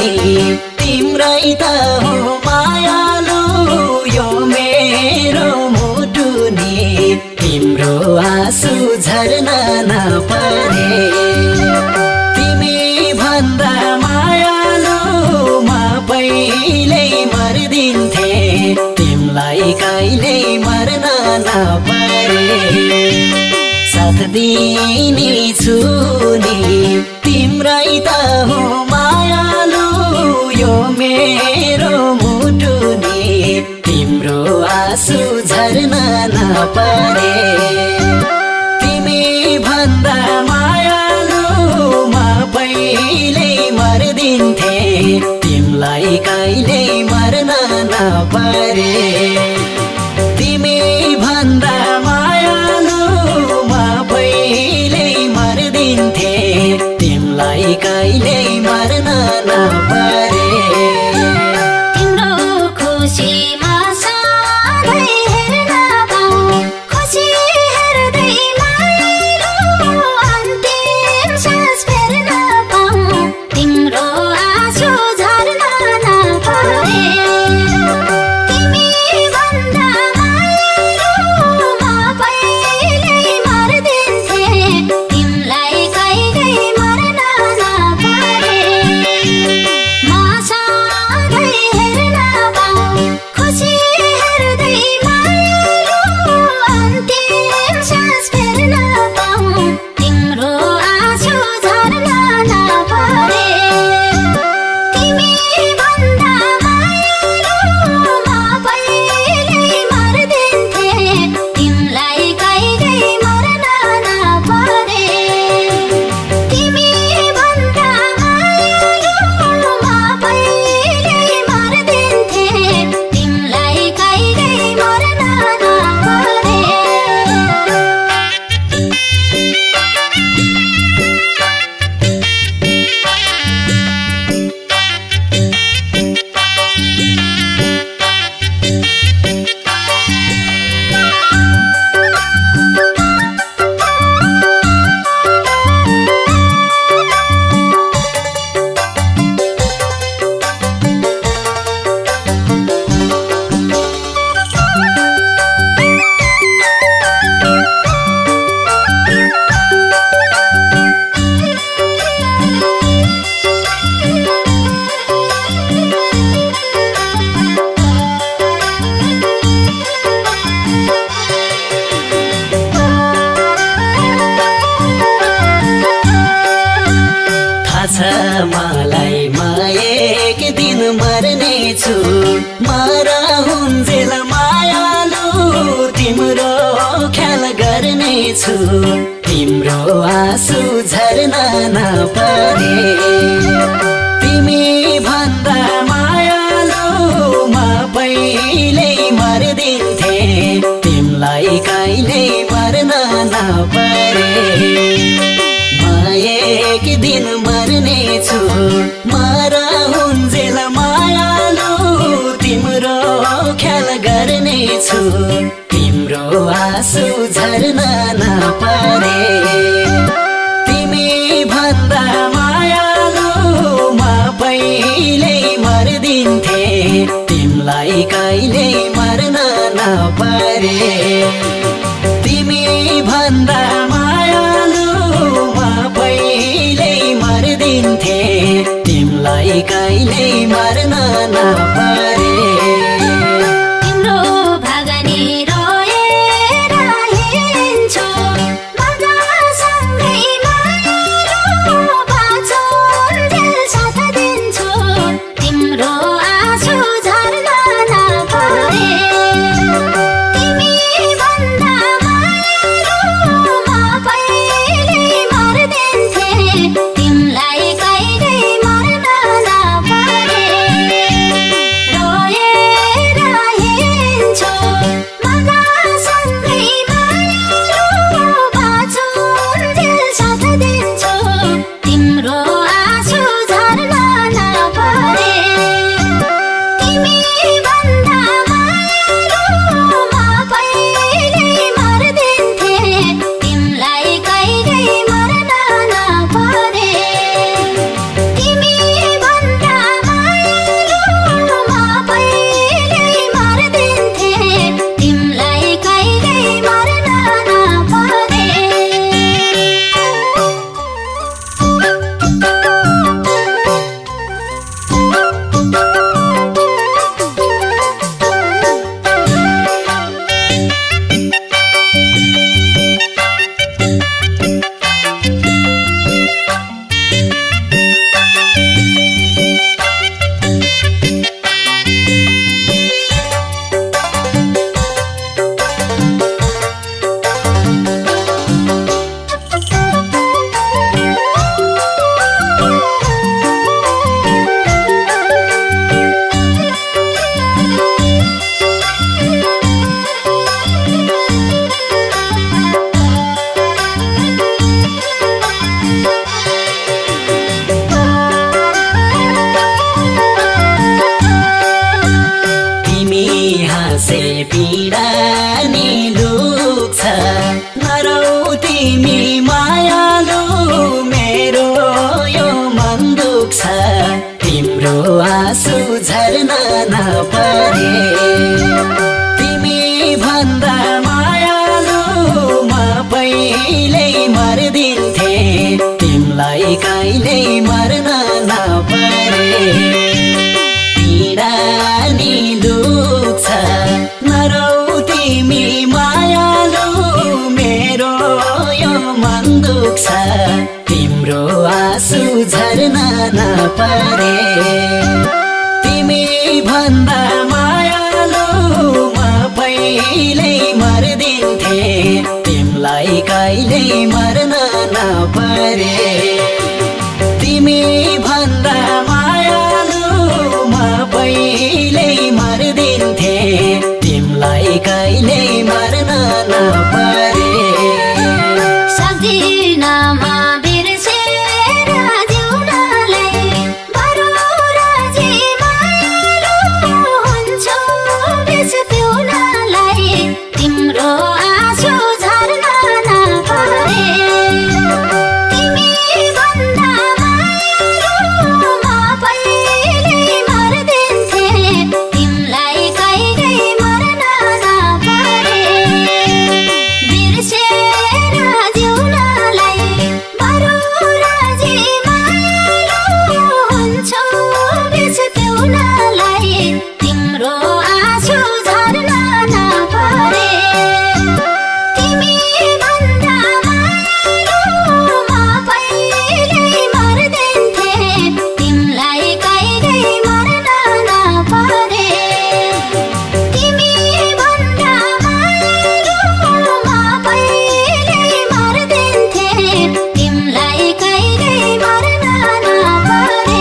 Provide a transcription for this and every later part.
नि तिम्रै त हो मायालु यो मेरो मुटु नि तिम्रो आँसु झर्न नपरे तिमी भन्दा मायालु म पहिले मर्दिन्थे तिमलाई कहिले मर्न नपरे साथ दिने छु नि तिम्रै त हो मायालु यो मेरो मुटु नि तिम्रो आँसु झर्न नपरे तिमी भन्दा मायालु म पहिले मर्दिन्थे तिमलाई कहिले मर्न नपरे तिमी भन्दा मायालु म पहिले मर्दिन्थे तिमलाई कहिले मर्न नपरे तिम्रो खुसीमा सधैँ हेर्न पाऊँ खुसी हेर्दै मायालु अन्तिम सास फेर्न पाऊँ तिम्रो आँसु झर्न नपरे तिमी भन्दा मायालु म पहिले मर्दिन्थे तिमलाई कहिल्यै मर्न नपरे म सधैँ हेर्न पाऊँ खुसी हेर्दै मायालु अन्तिम सास फेर्न पाऊँ तिम्रो आँसु झर्न नपरे तिमी भन्दा मायालु म पहिले मर्दिन्थे तिमलाई कहिल्यै मर्न नपरे तिमी भन्दा मायालु म पहिले मर्दिन्थे तिमलाई कहिल्यै मर्न नपरे थाहा छ मलाई म एक दिन मर्ने छु मरा हुन्जेल मायालु तिम्रो ख्याल गर्ने छु तिम्रो आँसु झर्न नपरे तिमी भन्दा मायालु म पहिले मर्दिन्थे तिमलाई कहिले मर्न नपरे म एक दिन मर्ने छु मरा हुन्जेल मायालु तिम्रो ख्याल गर्ने छु तिम्रो आँसु झर्न नपरे तिमी भन्दा मायालु म पहिले मर्दिन्थे तिमलाई कहिले मर्न नपरे तिमी भन्दा मायालु म पहिले मर्दिन्थे तिमलाई कहिले मर्न नपरे तिम्रो भगनी रोएर हिँड्छु मजासँगै मायालु बाँचुन्जेल साथ दिन्छु तिम्रो आँसु झर्न नपरे तिमी भन्दा मायालु म पहिले मर्दिन्थे तिमलाई कहिल्यै मर्न नपरे दुख्छ तिम्रो आँसु झर्न नपरे तिमी भन्दा मायालु म पहिल्यै मर्दिन्थे तिमीलाई कहिल्यै मर्न नपरे पीडा नि दुख्छ नरौ तिमी मायालु मेरो यो मन दुख्छ तिम्रो आँसु झर्न नपरे तिमी भन्दा मायालु म पहिल्यै मर्दिन्थे तिमीलाई कहिल्यै मर्न नपरे तिमी भन्दा मायालु म पहिल्यै मर्दिन्थे तिमीलाई कहिल्यै मर्न नपरे सक्दिन म बिर्सेर जिउनलाई बरु राजी मायालु हुन्छु बिच पिउनलाई तिम्रो आँसु झर्न नपरे तिमी भन्दा मायालु म पहिल्यै मर्दिन्थे तिमीलाई कहिल्यै मर्न नपरे बिर्सेर जिउनलाई बरु राजी मायालु हुन्छु बिच पिउनलाई तिम्रो आँसु झर्न नपरे तिमी भन्दा मायालु म पहिल्यै मर्दिन्थे तिमीलाई कहिल्यै मर्न नपरे तिमी भन्दा मायालु म पहिल्यै मर्दिन्थे तिमीलाई कहिल्यै मर्न नपरे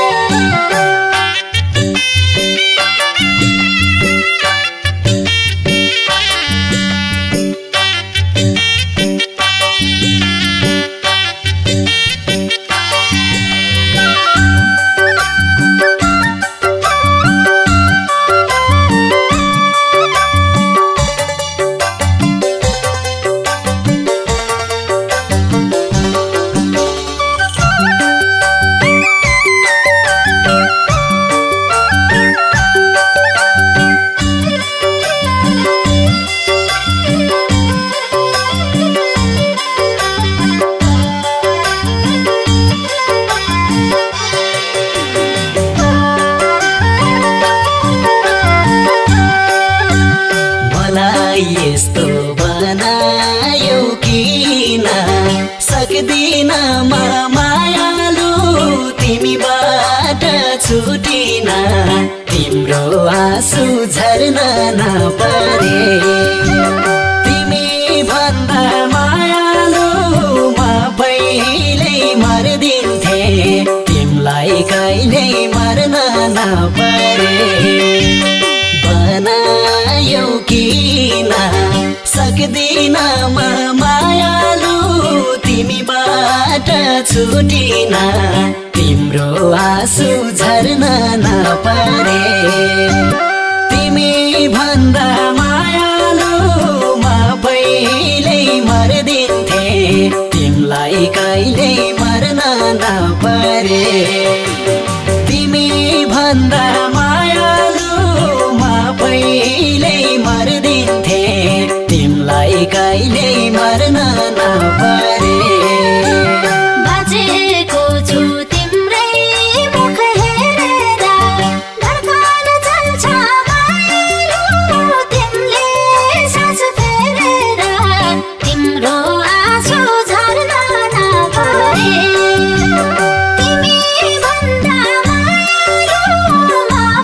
मलाई यस्तो बनायौ किन सक्दिन म मायालु तिमीबाट छुटिन तिम्रो आँसु झर्न नपरे तिमी भन्दा मायालु म पहिल्यै मर्दिन्थे तिमीलाई कहिल्यै मर्न नपरे बनायौ किन सक्दिन म मायालु तिमीबाट छुटिन तिम्रो आँसु झर्न नपरे तिमी भन्दा मायालु म पहिल्यै मर्दिन्थे तिमीलाई कहिल्यै मर्न नपरे तिमी भन्दा मायालु म पहिल्यै मर्दिन्थे तिमीलाई कहिल्यै मर्न नपरे बाजेको छु तिम्रै मुख हेरेर धड्कन चल्छ मायालु तिमीले सास फेरेर तिम्रो आँसु झर्न नपरे तिमी भन्दा मायालु म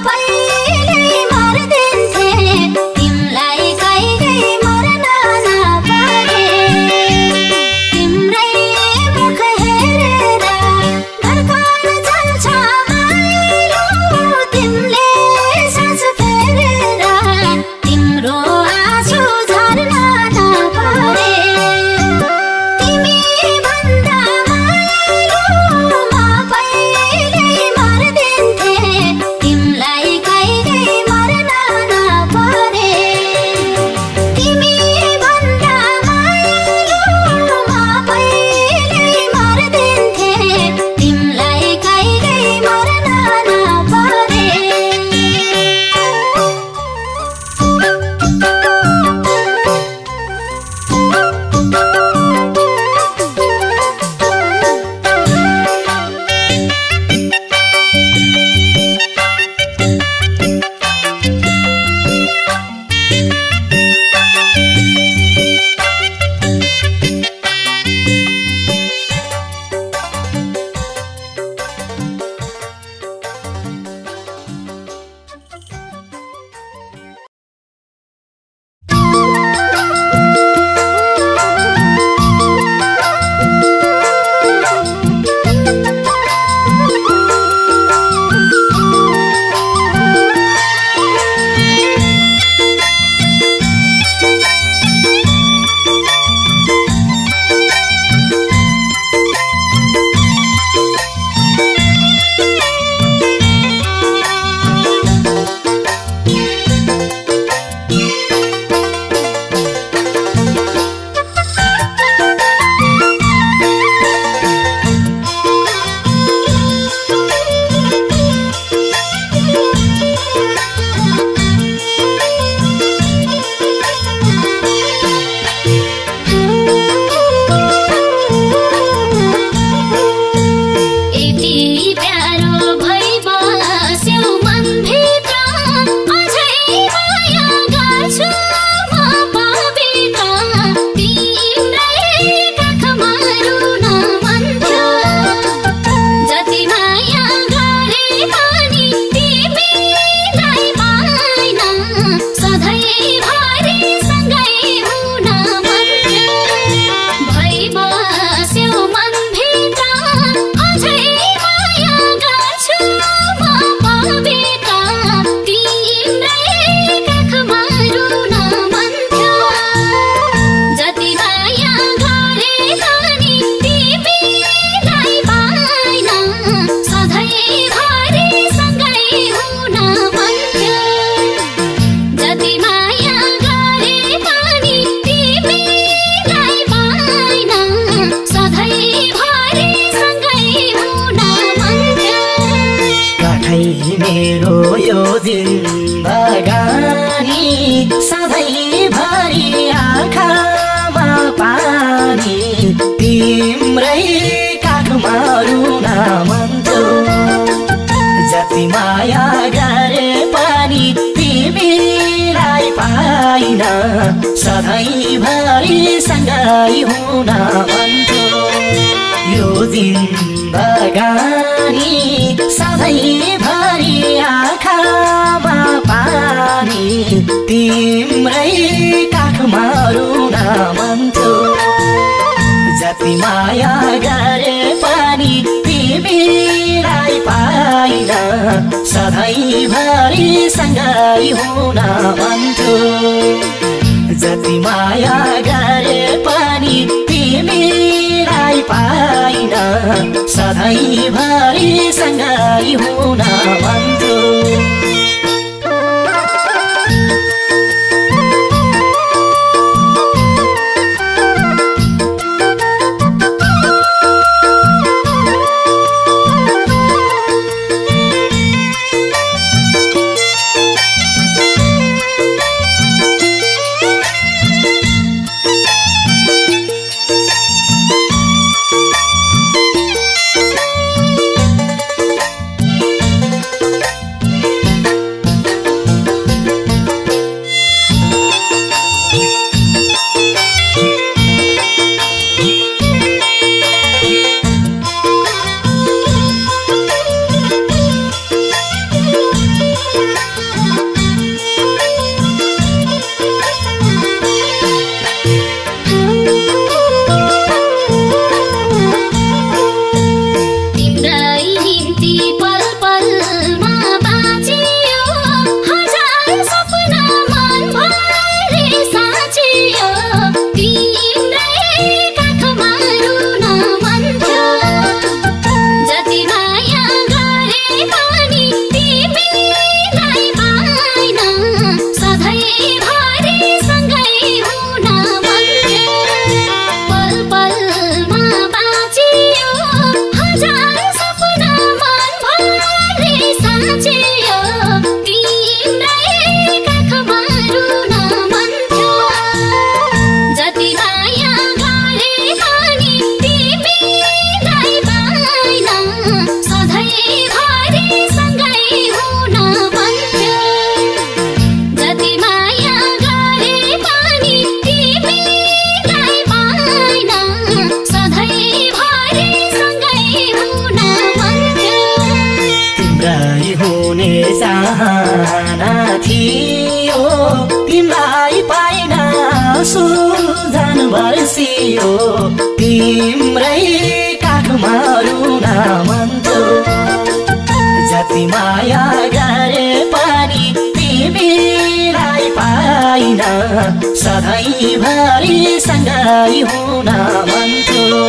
मेरो यो जिन्दगानी सधैँभरि आँखामा पानी तिम्रै काखमा रुन मन थियो जति माया गरे पनि तिमीलाई पाइन सधैँभरि सँगै हुन मन थियो यो जिन्दगानी सधैँभरि आँखामा पानी तिम्रै काखमा रुन मन थियो जति माया गरे पनि तिमीलाई पाइन सधैँभरि सँगै हुन मन थियो जति माया गरे पनि तिमीलाई पाइन सधैँभरि सँगै हुन मन थियो चाहना थियो तिमीलाई पाइन सुल्झन बर्सियो तिम्रै काखमा रुन मन थियो जति माया गरे पनि तिमीलाई पाइन सधैँभरि सँगै हुन मन थियो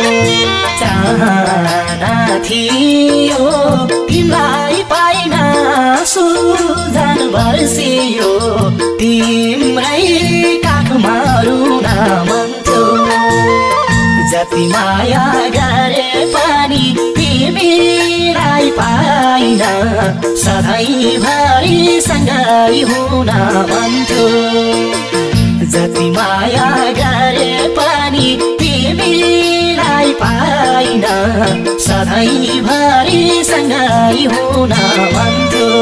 चाहना थियो तिमीलाई पाइन सुल्झन बर्सियो तिम्रै काखमा रुन मन थियो जति माया गरे पनि तिमीलाई पाइन सधैँभरि सँगै हुन मन थियो जति माया गरे पनि तिमीलाई पाइन सधैँभरि सँगै हुन मन थियो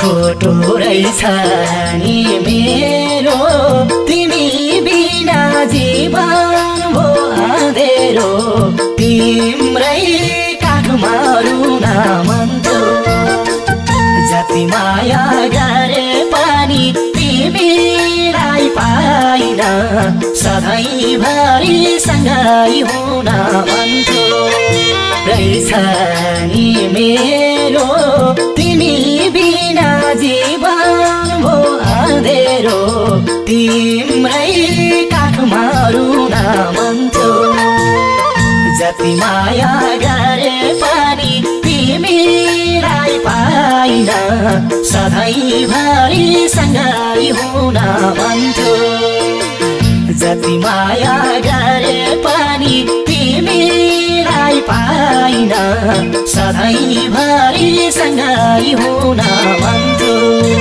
खोटो रहेछ नि मेरो तिमी बिना जीवन भो अँधेरो तिम्रै काखमा रुन मन थियो जति माया गरे पनि तिमीलाई पाइन सधैँभरि सँगै हुन मन थियो रहेछ नि मेरो तिमी बिना जीवन भो अँधेरो तिम्रै काखमा रुन मन थियो जति माया गरे पनि तिमीलाई पाइन सधैँभरि सँगै हुन मन थियो जति माया गरे पनि तिमीलाई पाइन सधैँभरि सँगै हुन मन थियो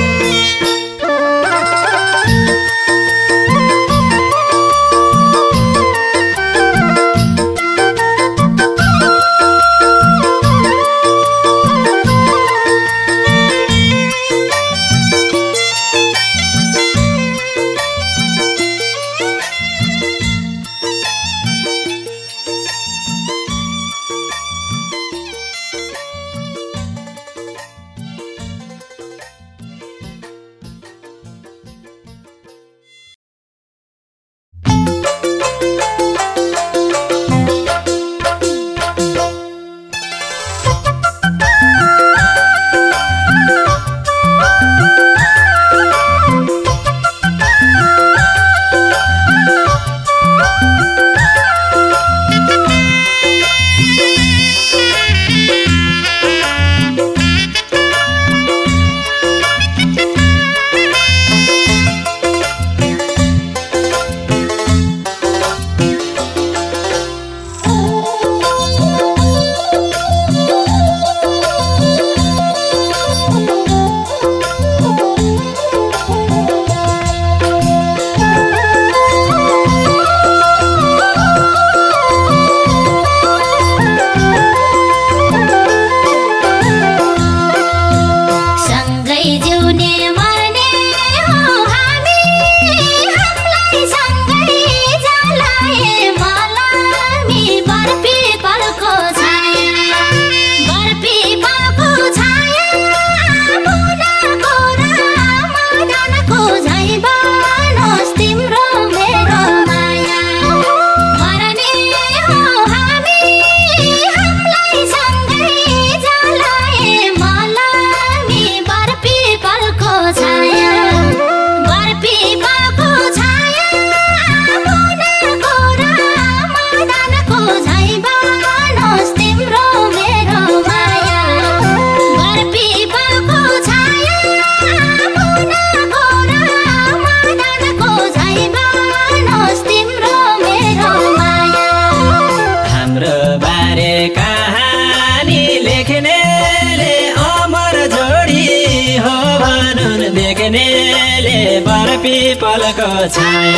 पिपलको छाया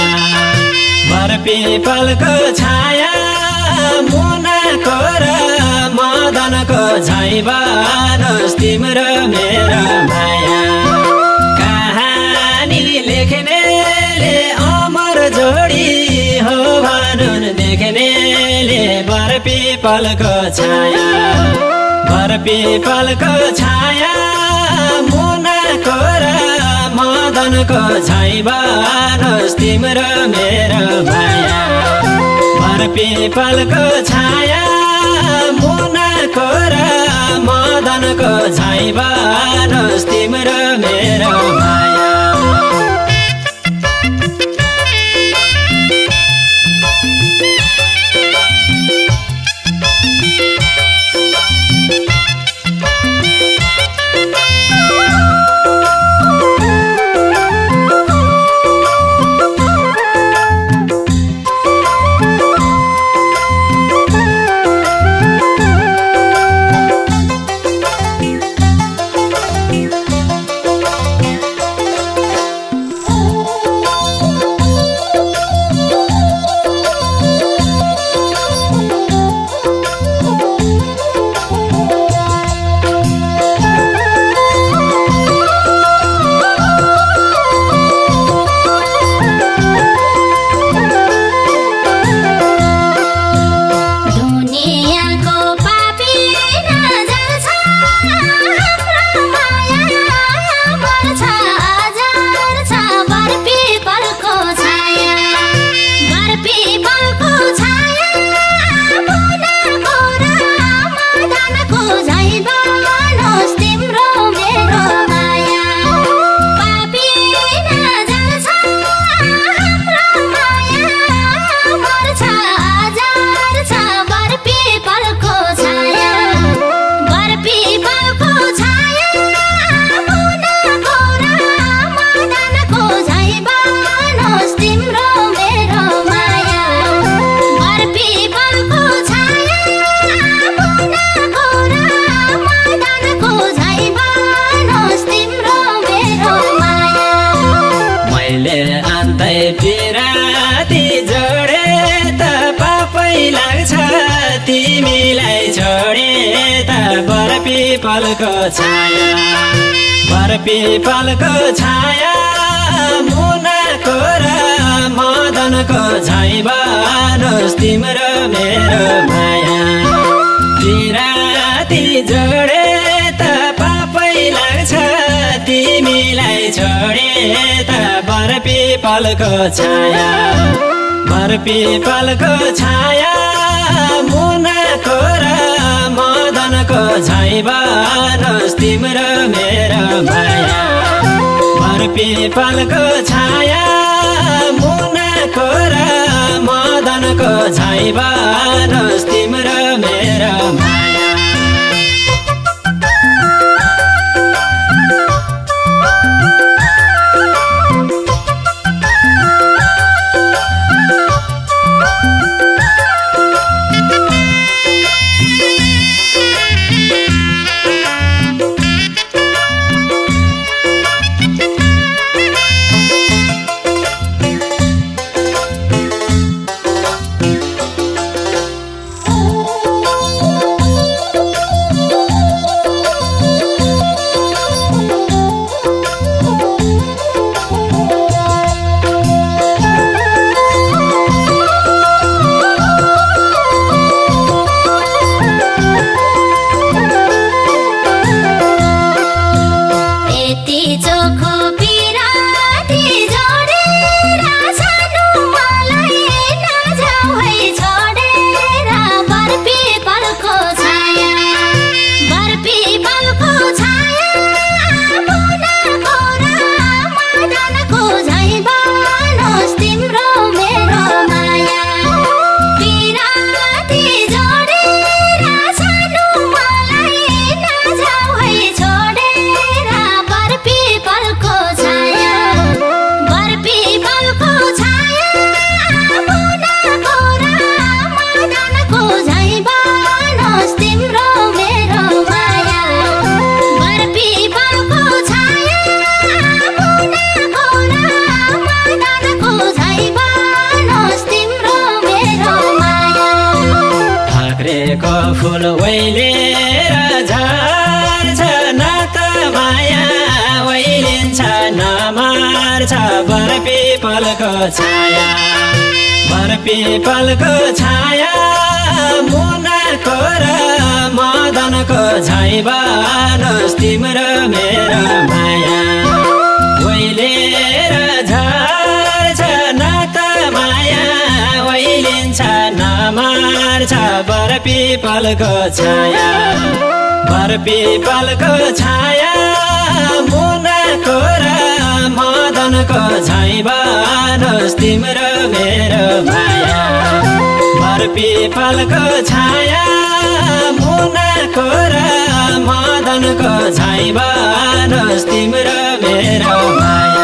पिपलको छाया मुनाको र मदनको झैँ बनोस् तिम्रो मेरो माया कहानी लेख्नेले अमर जोडी हो भनुन् देख्नेले बर पिपलको छाया मुनाको र मदनको झैँ बनोस् तिम्रो मेरो माया बर पिपलको छाया मुनाको र मदनको झैँ बनोस् तिम्रो मेरो माया कतै पिराती जोडे त पापै लाग्छ तिमीलाई छोडे त बरपिपलको छाया बरपिपलको छाया मुनाको र मदनको झैँ बनोस् तिम्रो मेरो माया पिराती जोडे त पापै लाग्छ तिमीलाई छोडे त बरपिपलको छाया बरपिपलको छाया मुनाको र मदनको झैँ बनोस् तिम्रो मेरो माया बरपिपलको छाया मुनाको र मदनको झैँ बनोस् तिम्रो मेरो माया फूल ओइलेर झर्छ नाता माया ओइलिन्छ नमार्छ बरपिपलको छाया बरपिपलको छाया मुनाको र मदनको झैँ बनोस् तिम्रो मेरो माया ओइलेर झर्छ नाता माया ओइलिन्छ नमार्छ बरपिपलको छाया बरपिपलको छाया मुनाको र मदनको झैँ बनोस् तिम्रो मेरो माया बरपिपलको छाया मुनाको र मदनको झैँ बनोस् तिम्रो मेरो माया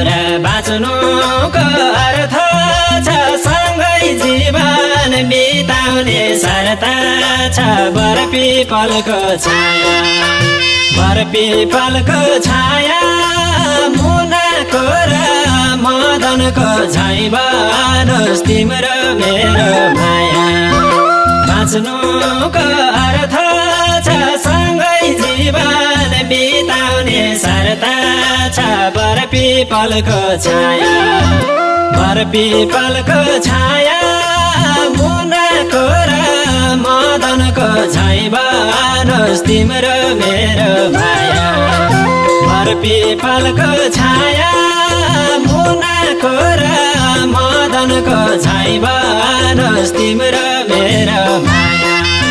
छोरा बाँच्नुको अर्थ छ सँगै जीवन बिताउने शर्त छ बरपिपलको छाया बरपिपलको छाया मुनाको र मदनको झैँ बनोस् तिम्रो मेरो माया बाँच्नुको अर्थ छ सँगै जीवन बिताउने शर्त छ बरपिपलको छाया बरपिपलको छाया मुनाको र मदनको झैँ बनोस् तिम्रो मेरो माया बरपिपलको छाया मुनाको र मदनको झैँ बनोस् तिम्रो मेरो माया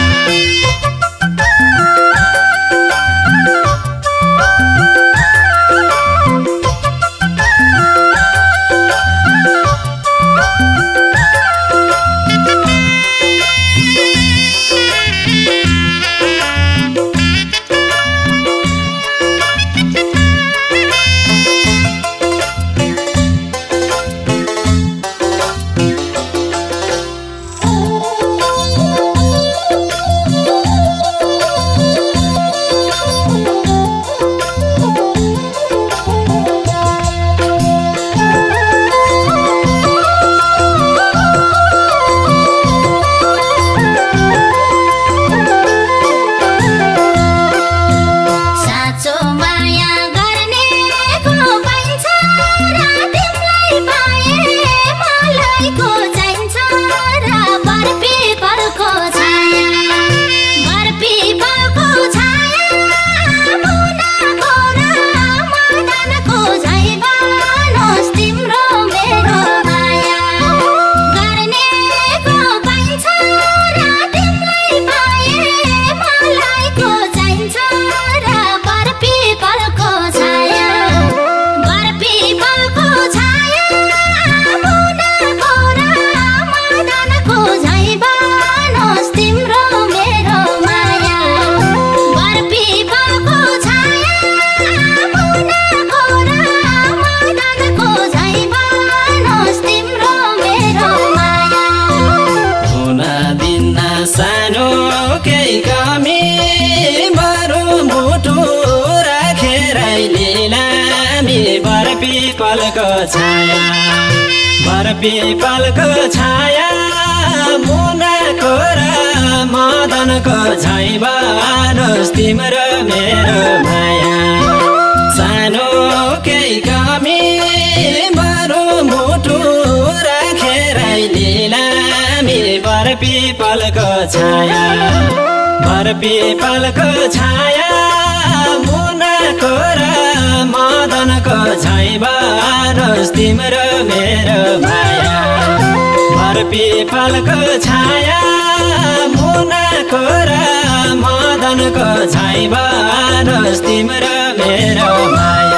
बरपिपलको छाया बरपिपलको छाया मुनाको र मदनको झैँ बनोस् तिम्रो मेरो माया सानो केही कमी बरु मुटु राखेर लिलामी बरपिपलको छाया बरपिपलको छाया मुनाको र मदनको झैँ बनोस् तिम्रो मेरो माया बरपिपलको छाया मुनाको र मदनको झैँ बनोस् तिम्रो मेरो माया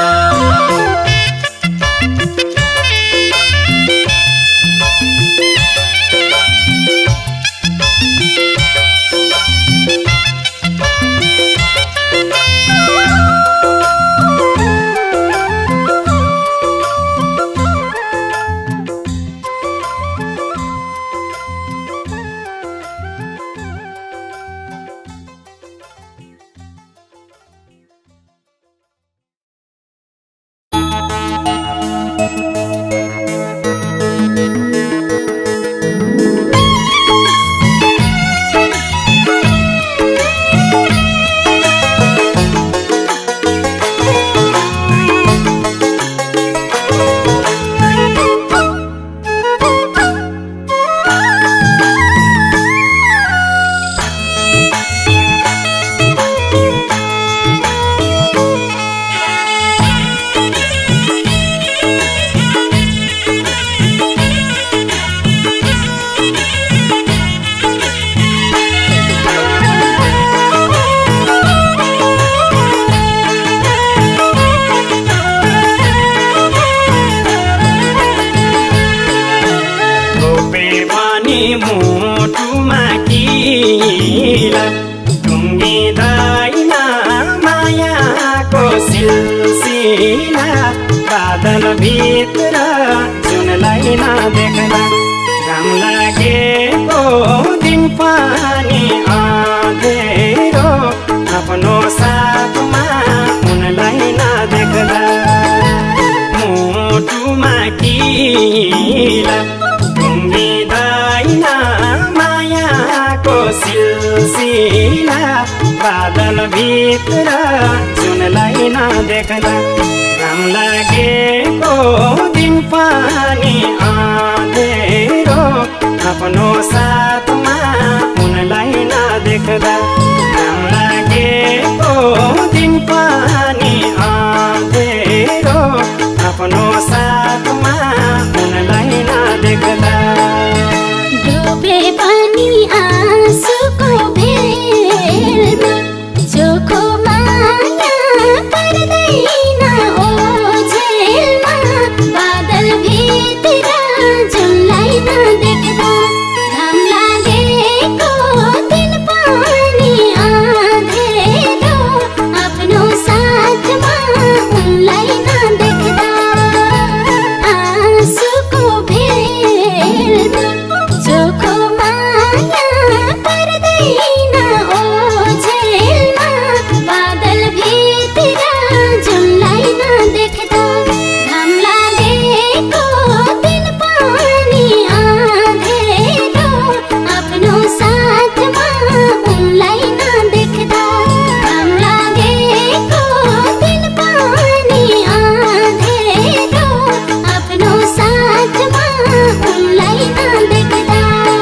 बादल भित्र जुनलाई नदेख्दा घाम लागेको दिन पानी अँधेरो आफ्नो साथमा उनलाई नदेख्दा मुटुमा किला टुङ्गिँदैन मायाको सिलसिला बादल भित्र जुनलाई नदेख्दा घाम लागेको दिन पानी अँधेरो आफ्नो साथमा उनलाई नदेख्दा घाम लागेको दिन पानी अँधेरो आफ्नो साथमा उनलाई नदेख्दा डुबे पनि आँसुको भेलमा जोखो माया पर्दैन ओझेलमा बादल भित्र जुनलाई नदेख्दा घाम लागेको दिन पानी अँधेरो आफ्नो साथमा उनलाई नदेख्दा आँसुको भेलमा जोखो माया पर्दैन ओझेलमा बादल भित्र जुनलाई नदेख्दा घाम लागेको दिन पानी अँधेरो आफ्नो साथमा उनलाई नदेख्दा घाम लागेको दिन पानी अँधेरो आफ्नो साथमा उनलाई नदेख्दा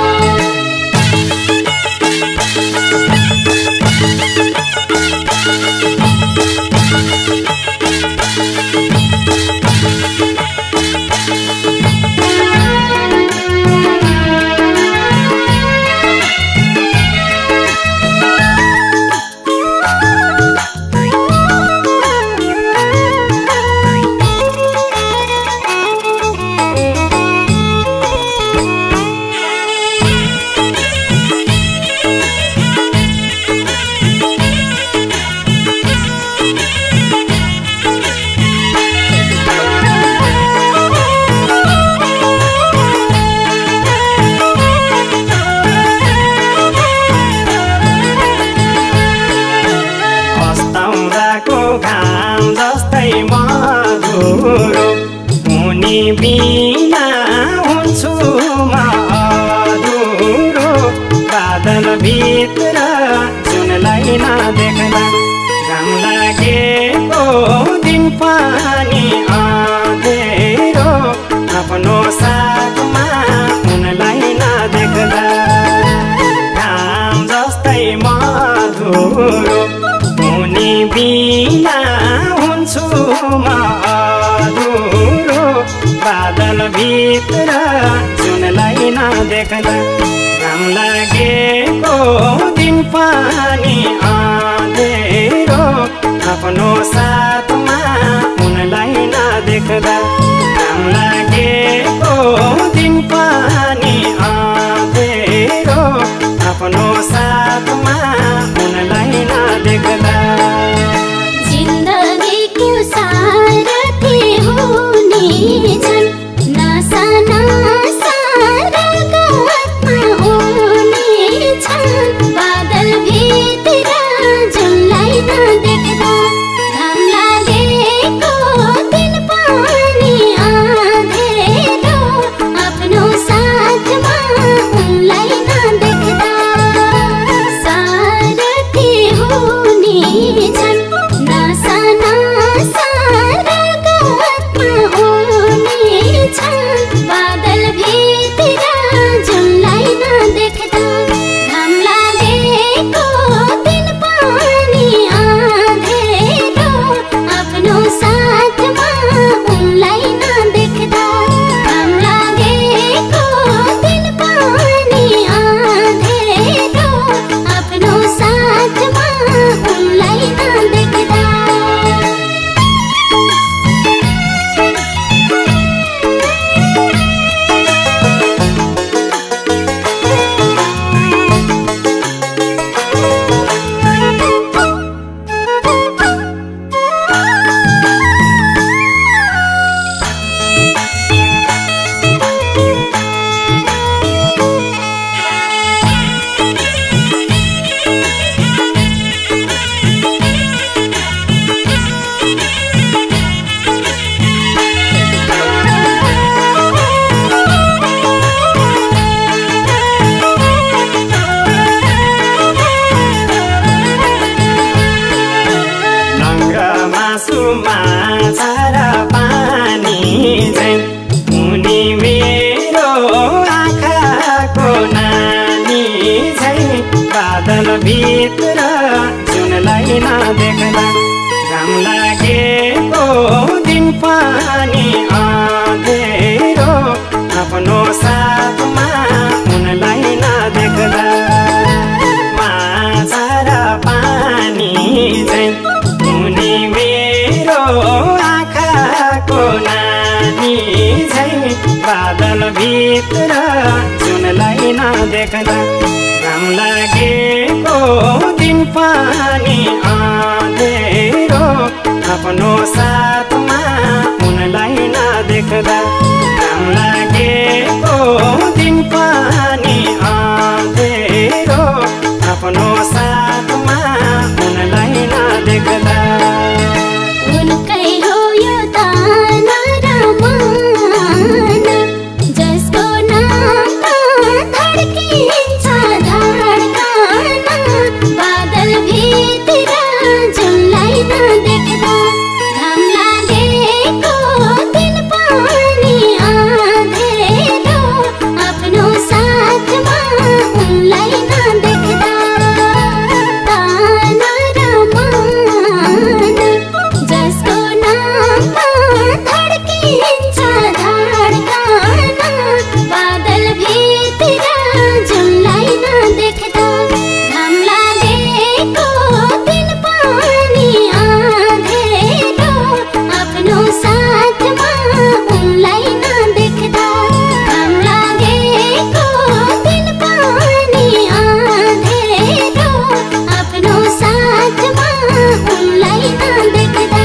अस्ताउँदाको घाम जस्तै मधुरो उनी बिना हुन्छु म अधुरो बादल भित्र जुनलाई नदेख्दा घाम लागेको दिन पानी अँधेरो आफ्नो साथमा उनलाई नदेख्दा घाम जस्तै मधुरो उनी बिना हुन्छु म अधुरो बादल भित्र जुनलाई नदेख्दा घाम लागेको दिन पानी अँधेरो आफ्नो साथमा उनलाई नदेख्दा घाम लागेको दिन पानी अँधेरो आफ्नो साथमा उनलाई नदेख्दा जिन्दगीको सारथी हुने छन् नासा नासा रगतमा हुने छन् बादल भित्र जुनलाई नदेख्दा घाम लागेको दिन पानी अँधेरो नदेख्दा घाम लागेको दिन पनि अँधेरो आफ्नो साथमा उनलाई नदेख्दा माछा र पानी झैं उनी मेरो आँखाको नानी झैं बादल भित्र जुनलाई नदेख्दा घाम लागेको दिन पनि अँधेरो आफ्नो साथमा उनलाई नदेख्दा घाम लागेको दिन पनि अँधेरो आफ्नो साथमा उनलाई नदेख्दा उनकै हो यो ताना र मान जसको नाममा धड्किन्छ धड्कन बादल भित्र जुनलाई नदेख्दा घाम लागेको दिन पनि अँधेरो आफ्नो साथमा उनलाई नदेख्दा ताना र मान जसको नाममा धड्किन्छ धड्कन बादल भित्र जुनलाई नदेख्दा घाम लागेको दिन पनि अँधेरो आफ्नो साथमा उनलाई नदेख्दा घाम लागेको दिन पनि अँधेरो आफ्नो साथमा उनलाई नदेख्दा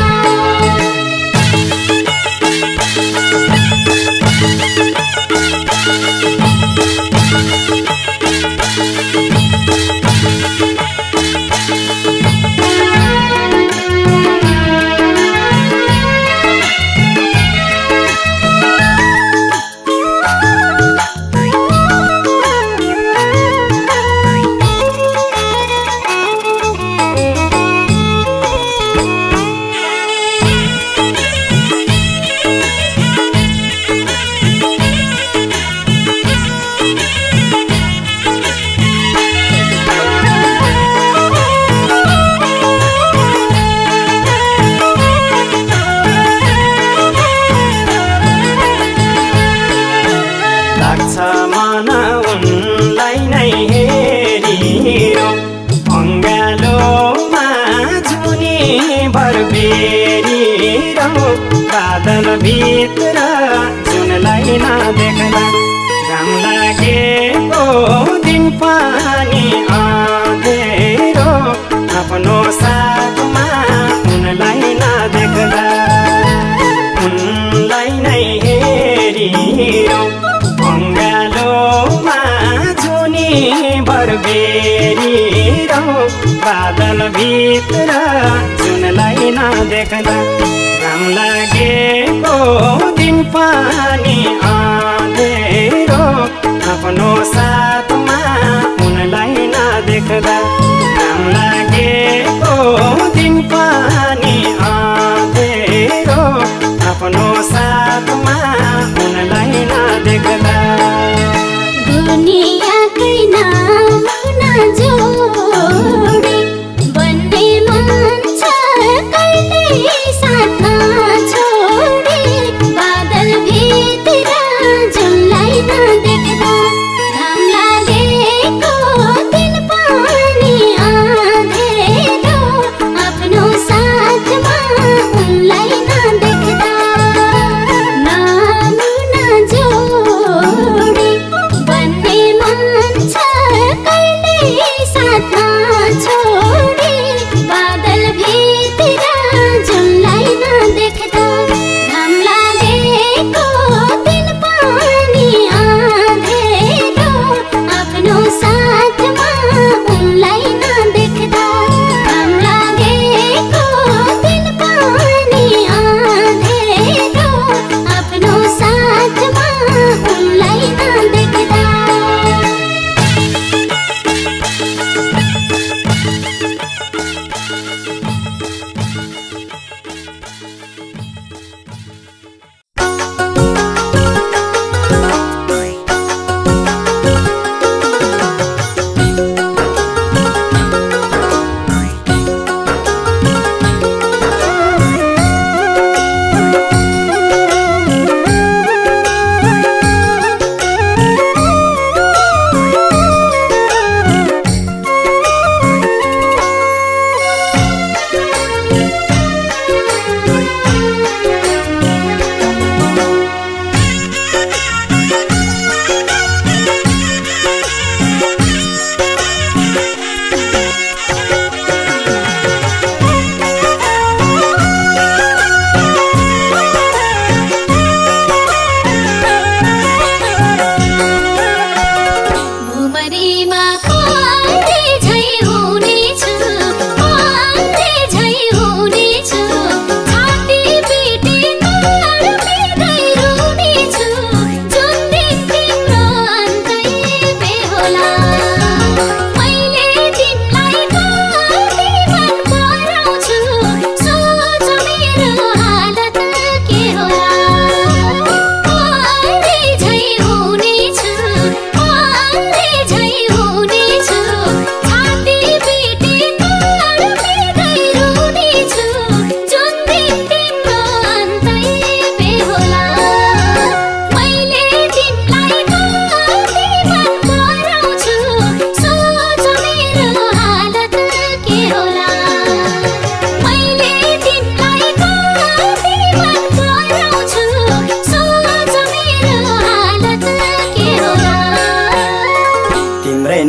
लाग्छ मन उनलाई नै हेरिरो अङ्गालोमा जुनी भर बेरिरो बादल भित्र जुनलाई नदेख्दा घाम लागेको दिन पनि अँधेरो आफ्नो साथमा उनलाई नदेख्दा उनलाई नै हेरिरो अङ्गालोमा जुनी भर बेरिरो बादल भित्र जुनलाई नदेख्दा घाम लागेको दिन पनि अँधेरो आफ्नो साथमा उनलाई नदेख्दा घाम लागेको दिन पनि अँधेरो आफ्नो साथमा उनलाई नदेख्दा दुनियाकै नाम नजोडी भन्ने मन छ कहिल्यै साथ नछोडी बादल भित्र जुनलाई नदेख्दा घाम लागेको दिन पनि अँधेरो आफ्नो साथमा उनलाई नदेख्दा नाम नजोडी भन्ने मन छ कहिल्यै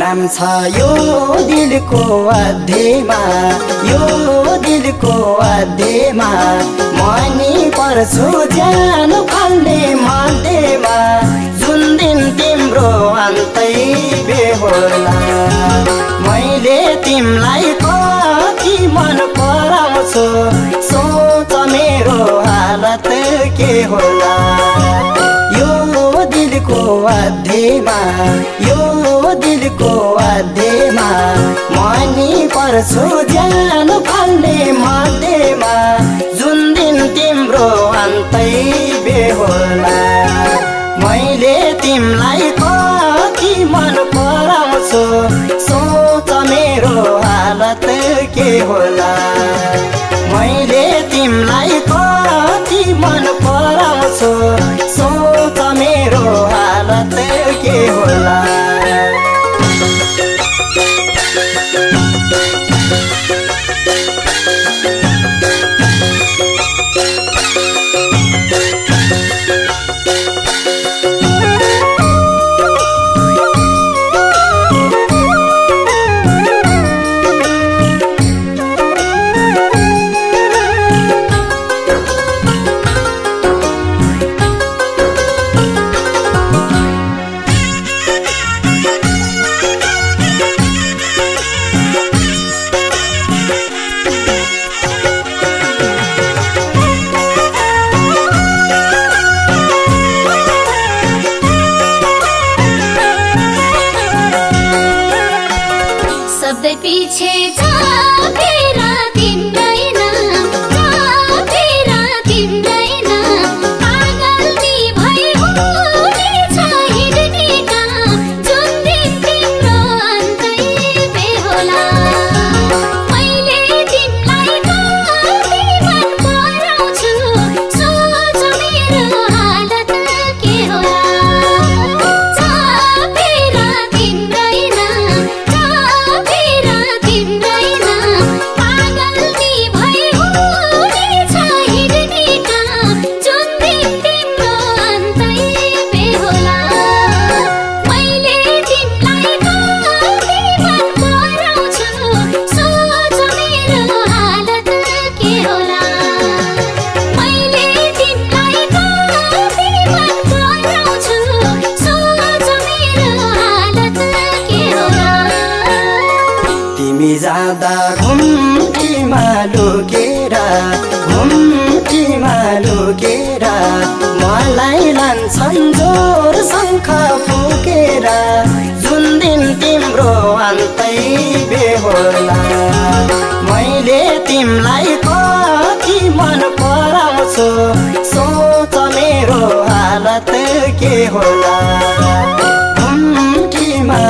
नाम छ यो दिलको अध्ययमा यो दिलको अध्ययमा मनी पर्छु ज्यान फाल्ने मध्येमा जुन दिन तिम्रो अन्तै बेहोला मैले तिमलाई कति मन पराउँछु सोच मेरो हालत के होला यो दिलको अध्ययमा यो दिलको अध्ययमा मनी पर्छु ज्यान फाल्ने मध्येमा जुन दिन तिम्रो अन्तै बेहोला मैले तिमलाई कति मन पराउँछु सोच मेरो हालत के होला मैले तिमलाई कति मन पराउँछु सोच मेरो हालत के होला पीछे जाफेरा तिम्रै नाम जाफेरा तिम्रै नाम पागल नि भई हुनेछ हिँड्ने काम जुन दिन तिम्रो अन्तै बेहोला मैले तिमीलाई कति मन पराउँछु सोच मेरो हालत के होला जाफेरा तिम्रै नाम पागल नि भई हुनेछ हिँड्ने काम जुन दिन तिम्रो अन्तै बेहोला मैले तिमीलाई कति मन पराउँछु सोच मेरो हालत के होला मैले तिमीलाई कति मन पराउँछु सोच मेरो हालत के होला तिमी जाँदा घुम्टीमा लुकेर मलाई लान्छन् जोर शङ्ख फुकेर जुन दिन तिम्रो अन्तै बेहोला मैले तिमलाई कति मन पराउँछु सोच मेरो हालत के होला घुम्टीमा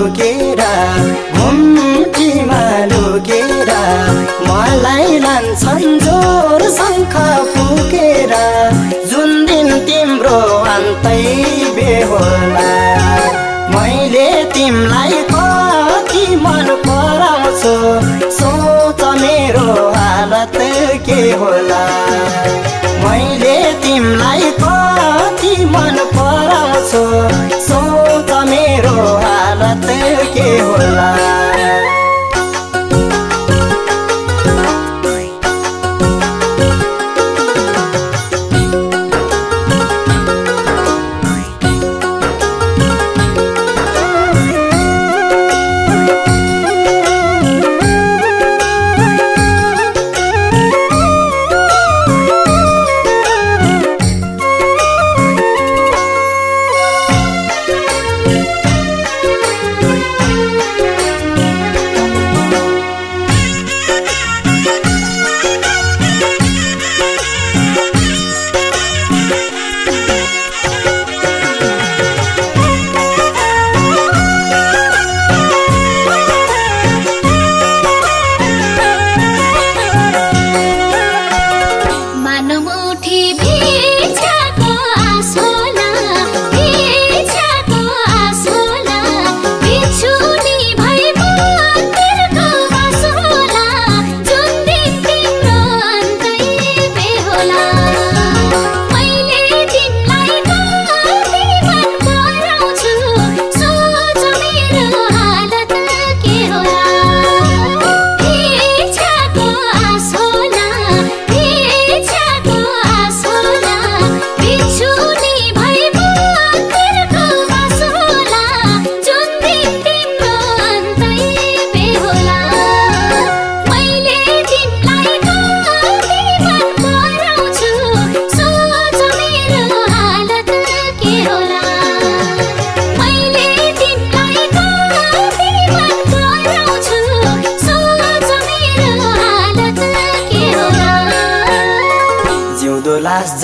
लुकेर मलाई लान्छन् जोर शङ्ख फुकेर जुन दिन तिम्रो अन्तै बेहोला मैले तिमलाई कति मन पराउँछु सोच मेरो हालत के होला मैले तिमलाई कति मन पराउँछु सोच मेरो हालत के होला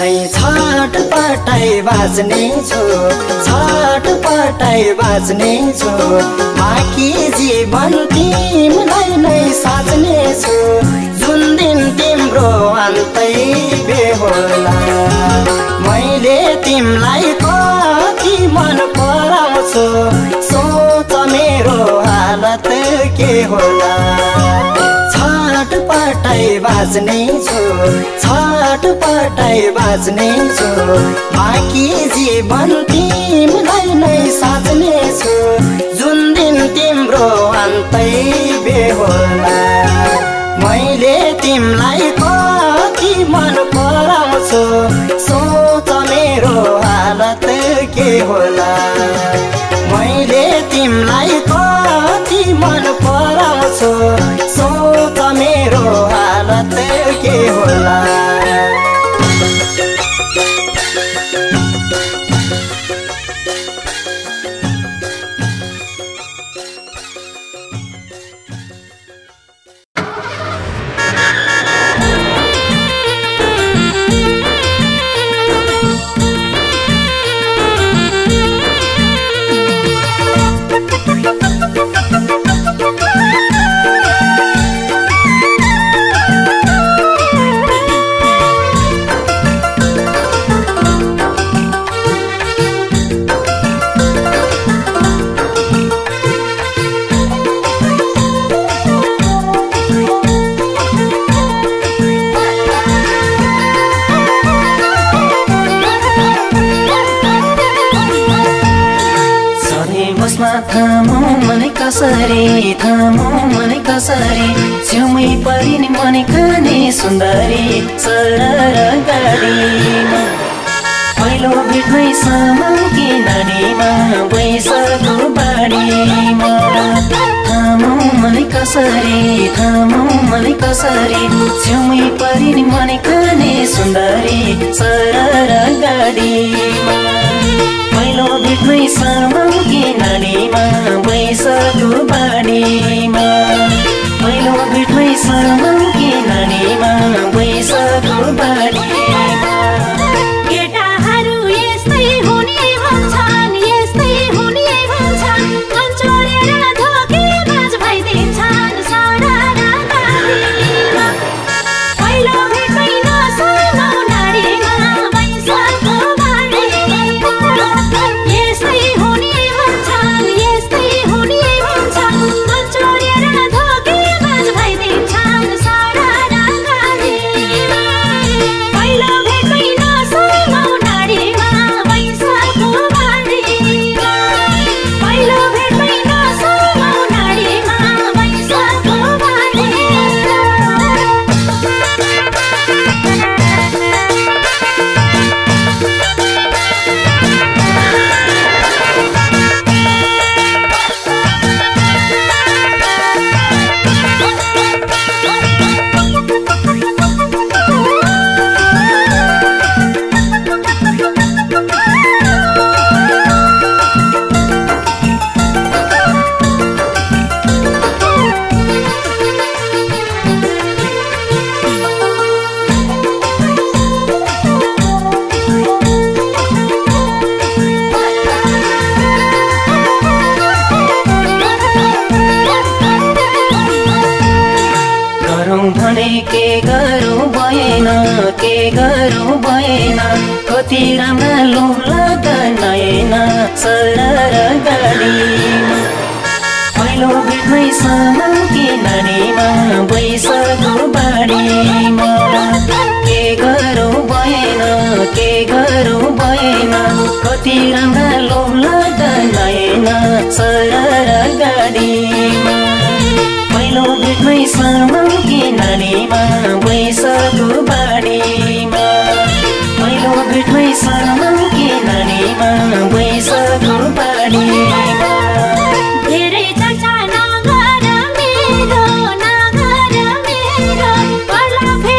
झै छटपटाइ बाँच्ने छु छटपटाइ बाँच्ने छु बाँकी जीवन तिमीलाई नै साच्ने छु जुन दिन तिम्रो अन्तै बेहोला मैले तिमीलाई कति मन पराउँछु सोच मेरो हालत के होला छटपटाइ बाँच्ने छु छटपटाइ बाँच्ने छु बाँकी जीवन तिमीलाई नै साच्ने छु जुन दिन तिम्रो अन्तै बेहोला मैले तिमीलाई कति मन पराउँछु सोच मेरो हालत के होला मैले तिमीलाई कति मन पराउँछु सोच मेरो हालत के होला थामो मनै कसरी छेउमै परिने मनै खाने सुन्दरी सरर गाडीमा पहिलो भेटमै समाउकी नानीमा बैसको बाडीमा थामो मनै कसरी छेउमै परिने मनै खाने सुन्दरी सरर गाडीमा पहिलो भेटमै समाउकी नानीमा बैसको बाडीमा पहिलो भेटमै समाउकी नानीमा बैसको बाडीमा केटाहरू यस्तै हुने भन्छन् मन चोरेर धोकेबाज भइदिन्छन् सरर गाडीमा पहिलो भेटमै नसमाउ नारीमा बैसको बाडीमा यस्तै हुने भन्छन् मन चोरेर धोकेबाज भइदिन्छन् सरर गाडीमा पहिलो भेटमै नसमाउ नारीमा बैसको बाडीमा पहिलो भेटमै नसमाउ नारीमा बैसको बाडीमा के गरौँ भएन कति राम्रा लोभ लाग्दा नएन सरर गाडीमा पहिलो भेटमै समाउकी नानीमा बैसको बाडीमा के गरौँ भएन कति राम्रा लोभ लाग्दा नएन सरर गाडीमा पहिलो भेटमै समाउकी नानीमा बैसको बाडीमा पहिलो भेटमै समाउकी नानीमा बैसको बाडीमा धेरै चर्चा नगर मेरो पर्ला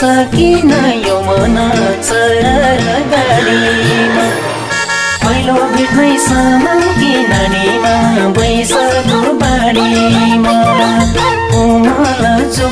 सकिन यो मन चरर गाडीमा पहिलो भेटमै समाउकी नानीमा बैसको बाडीमा कोमल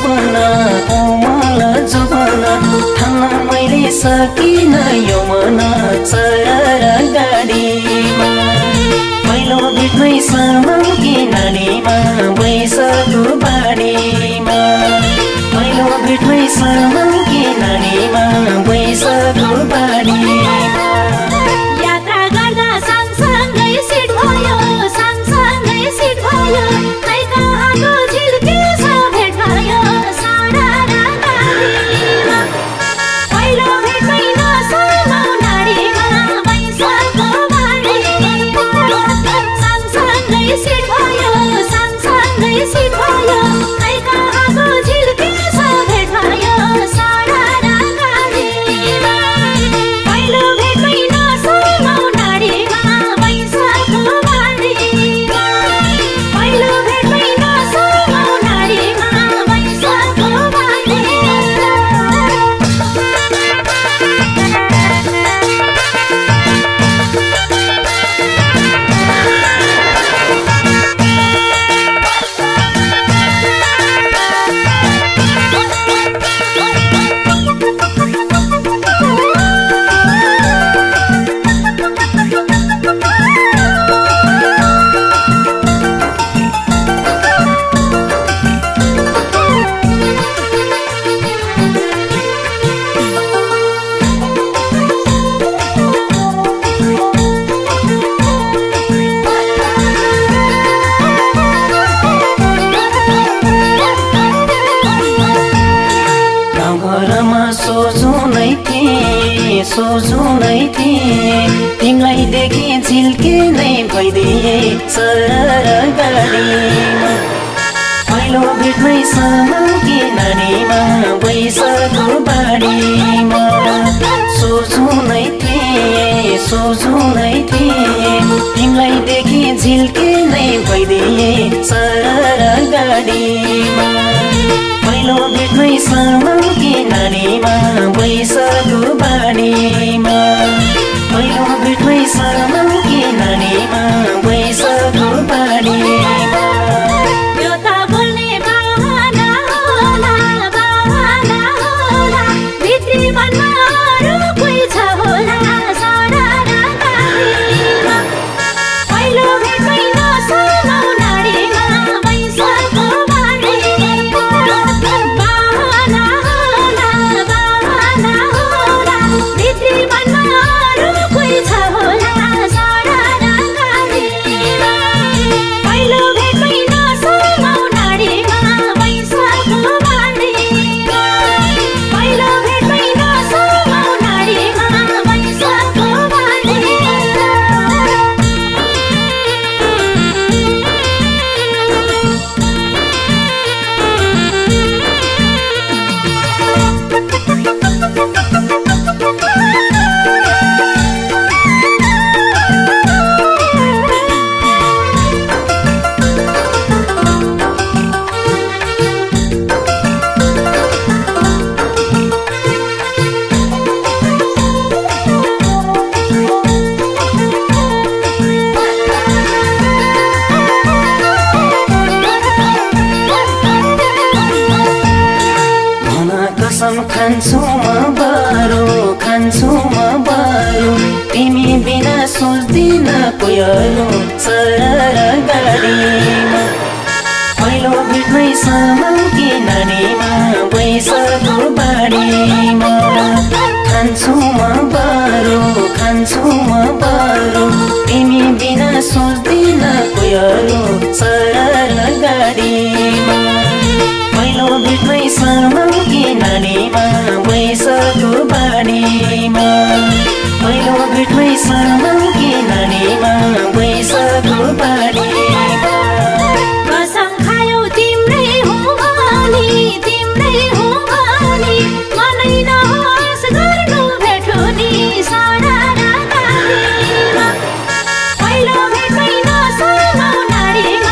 जुबन ठान्न मैले सकिन यो मन चरर गाडीमा पहिलो भेटमै समाउकी नानीमा बैसको बाडीमा पहिलो भेटमै समाउकी नानीमा बैसको बाडीमा यात्रा गर्दा सँगसँगै सिट भयो सँगसँगै सिट भयो खै कहाँको झिल्के छ भेट भयो सारा गाडीमा पहिलो भेटमै नसमाउ नाडीमा बैसको बाडीमा सँगसँगै सिट भयो सँगसँगै सिट भयो खै कहाँको झिल्के छ भेट भयो सारा गाडीमा पहिलो भेटमै नसमाउ नाडीमा बैसको बाडीमा पहिलो भेटमै नसमाउ नाडीमा बैसको बाडीमा गाउँघरमा सोझो नै थिए तिमीलाई देखे झिल्के नै भइदिए चरर गाडीमा पहिलो भेटमै समाउकी नानीमा बैसको बाडीमा सोझो नै थिए तिमीलाई देखे झिल्के नै भइदिए चरर गाडीमा पहिलो भेटमै समाउकी नानीमा बैसको बाडीमा पहिलो भेटमै समाउकी नानीमा बैसको बाडीमा यो त बोल्ने बहाना होला भित्री मनमा अरू कोही छ होला सारा गाडीमा पहिलो भेटमै नसमाउ नाडीमा बैसको बाडीमा बहाना होला भित्री मनमा अरू कोही छ होला सारा गाडीमा पहिलो भेटमै नसमाउ नाडीमा बैसको बाडीमा पहिलो भेटमै नसमाउ नाडीमा बैसको बाडीमा कसम खान्छु म बारो तिमी बिना सोच्दिन कोयलो चरर गाडीमा पहिलो भेटमै समाउकी नानीमा बैसको बाडीमा खान्छु म बारो तिमी बिना सोच्दिन कोयलो चरर गाडीमा पहिलो भेटमै समाउकी नानीमा बैसको बाडीमा पहिलो भेटमै समाउकी नानीमा बैसको बाडीमा कसम खायौ तिम्रै हो भनी मनै नहोस् गर्नु भेटो नि सारा गाडीमा पहिलो भेटमै नसमाउ नाडीमा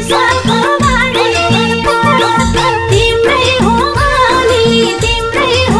बैसको बाडीमा तिम्रै हो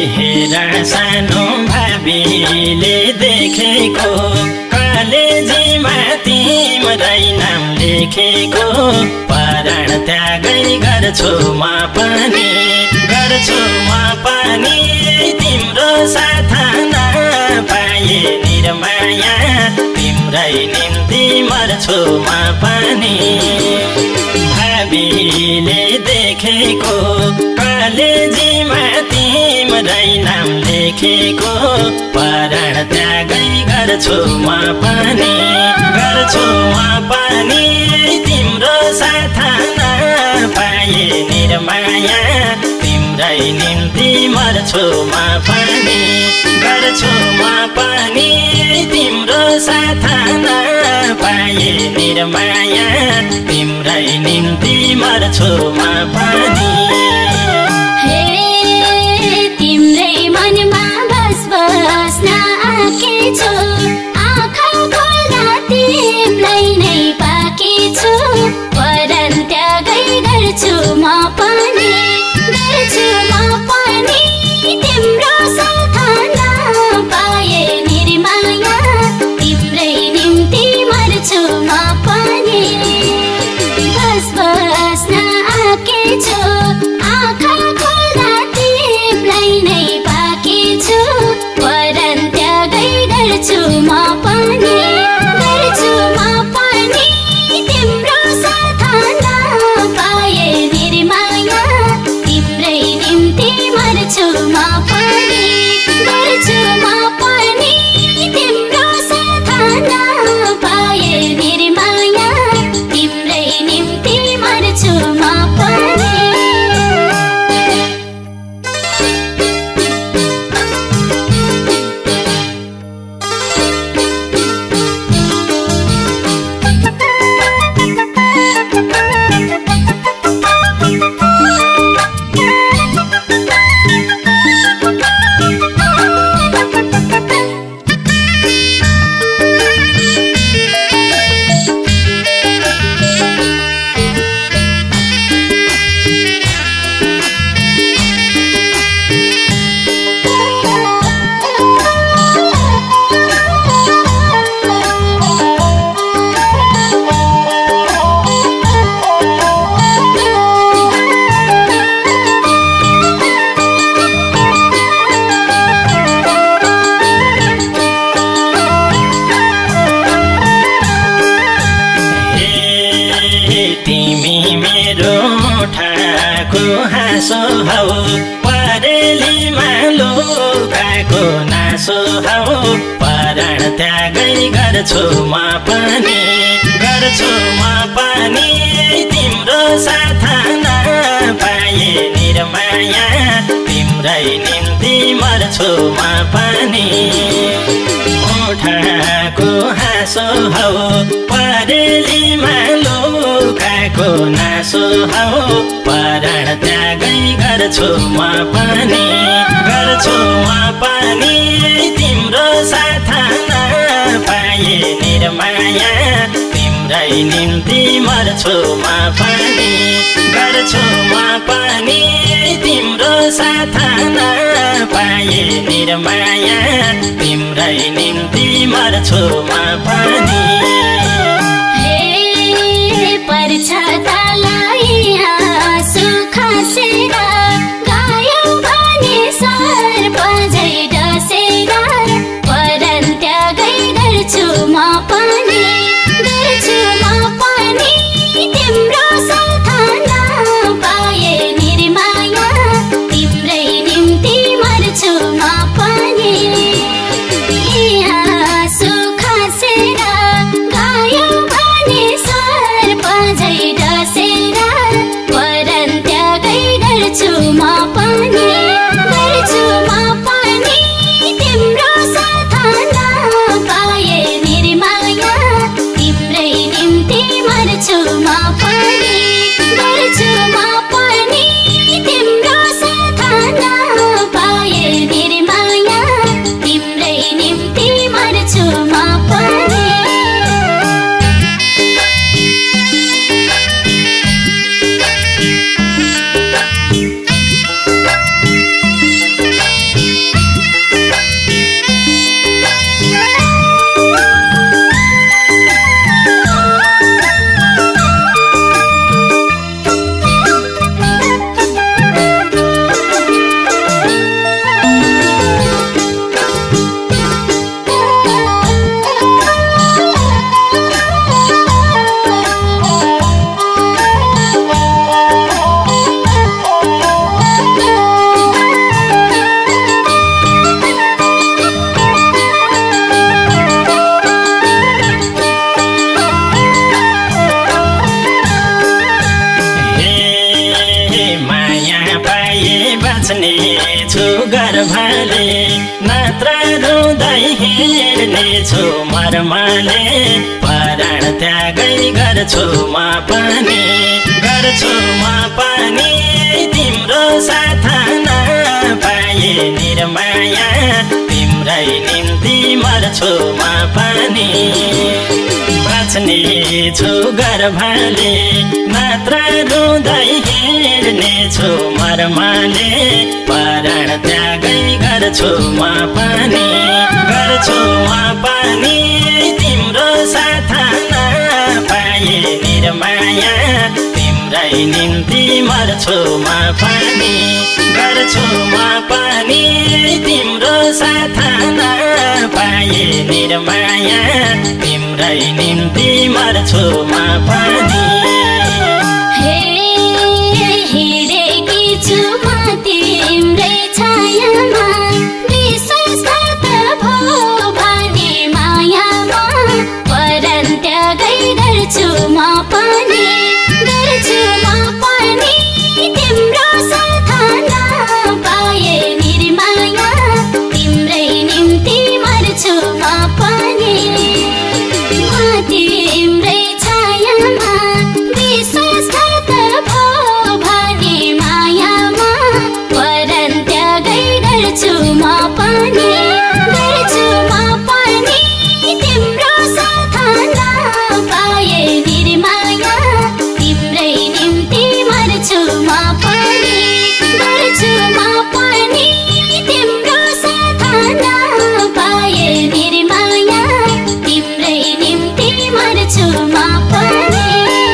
हेर सानो भाबीले देखेको कलेजीमा तिम्रै नाम लेखेको पराण त्यागै गर्छु म पनि तिम्रो साथ नपाए निर्माया तिम्रै निम्ति मर्छु म पनि भाबीले देखेको कलेजीमा तिम्रै नाम लेखेको पराण त्यागै गर्छु म पनि तिम्रो साथ नपाए निर्माया तिम्रै निम्ति मर्छु म पनि तिम्रो साथ नपाए निर्माया तिम्रै निम्ति मर्छु म पनि तिम्रै मनमा बस्न आकेछु आँखा खोला तिमीलाई नै पाकेछु पराण त्यागै गर्छु म पनि तिम्रो साथ नपाए निर्माया तिम्रै निम्ति मर्छु म पनि बस्न आकेछु आँखा खोला तिमीलाई नै पाकेछु पराण त्यागै गर्छु म पनि तिम्रो साथ नपाए निर्माया तिम्रै निम्ति मर्छु म पनि तिम्रो साथ नपाए निर्माया तिम्रै निम्ति मर्छु म पनि हाँसो हौ परेलीमा लुकाको नासो हौ पराण त्यागै गर्छु म पनि तिम्रो साथ नपाए निर्माया तिम्रै निम्ति मर्छु म पनि ओठाको हाँसो हौ परेलीमा लुकाको नासो हौ पराण त्यागै गर्छु म पनि तिम्रो साथ नपाए निर्माया तिम्रै निम्ति मर्छु म पनि तिम्रो साथ नपाए निर्माया तिम्रै निम्ति मर्छु म पनि पर्छ तलाई आँसु खसेर गायो भने सर्प झै डसेर पराण त्यागै गर्छु म पनि तिम्रो साथ नपाए निर्माया तिम्रै निम्ति मर्छु म पनि आँसु खसेर गायो भने सर्प झै डसेर गर्भले नत्र रुँदै हिँड्नेछु मर्मले प्राण त्यागै गर्छु म पनि तिम्रो साथ नपाए निर्माया तिम्रै निम्ति मर्छु म पनि बाँच्ने छु गर्भले नत्र रुँदै हिँड्नेछु मर्मले प्राण त्यागै गर्छु म पनि तिम्रो साथ नपाए निर्माया तिम्रै निम्ति मर्छु म पनि तिम्रो साथ नपाए निर्माया तिम्रै निम्ति मर्छु म पनि हिँडेकी छु म तिम्रै छायामा विश्वासघात भो भने मायामा प्राण त्यागै गर्छु म पनि तिम्रो साथ नपाए निर्माया तिम्रै निम्ति मर्छु म पनि तिम्रै छायामा विश्वासघात भो भने मायामा प्राण त्यागै गर्छु म पनि तिम्रो साथ नपाए निर्माया तिम्रै निम्ति मर्छु म पनि तिम्रो साथ नपाए निर्माया तिम्रै निम्ति मर्छु म पनि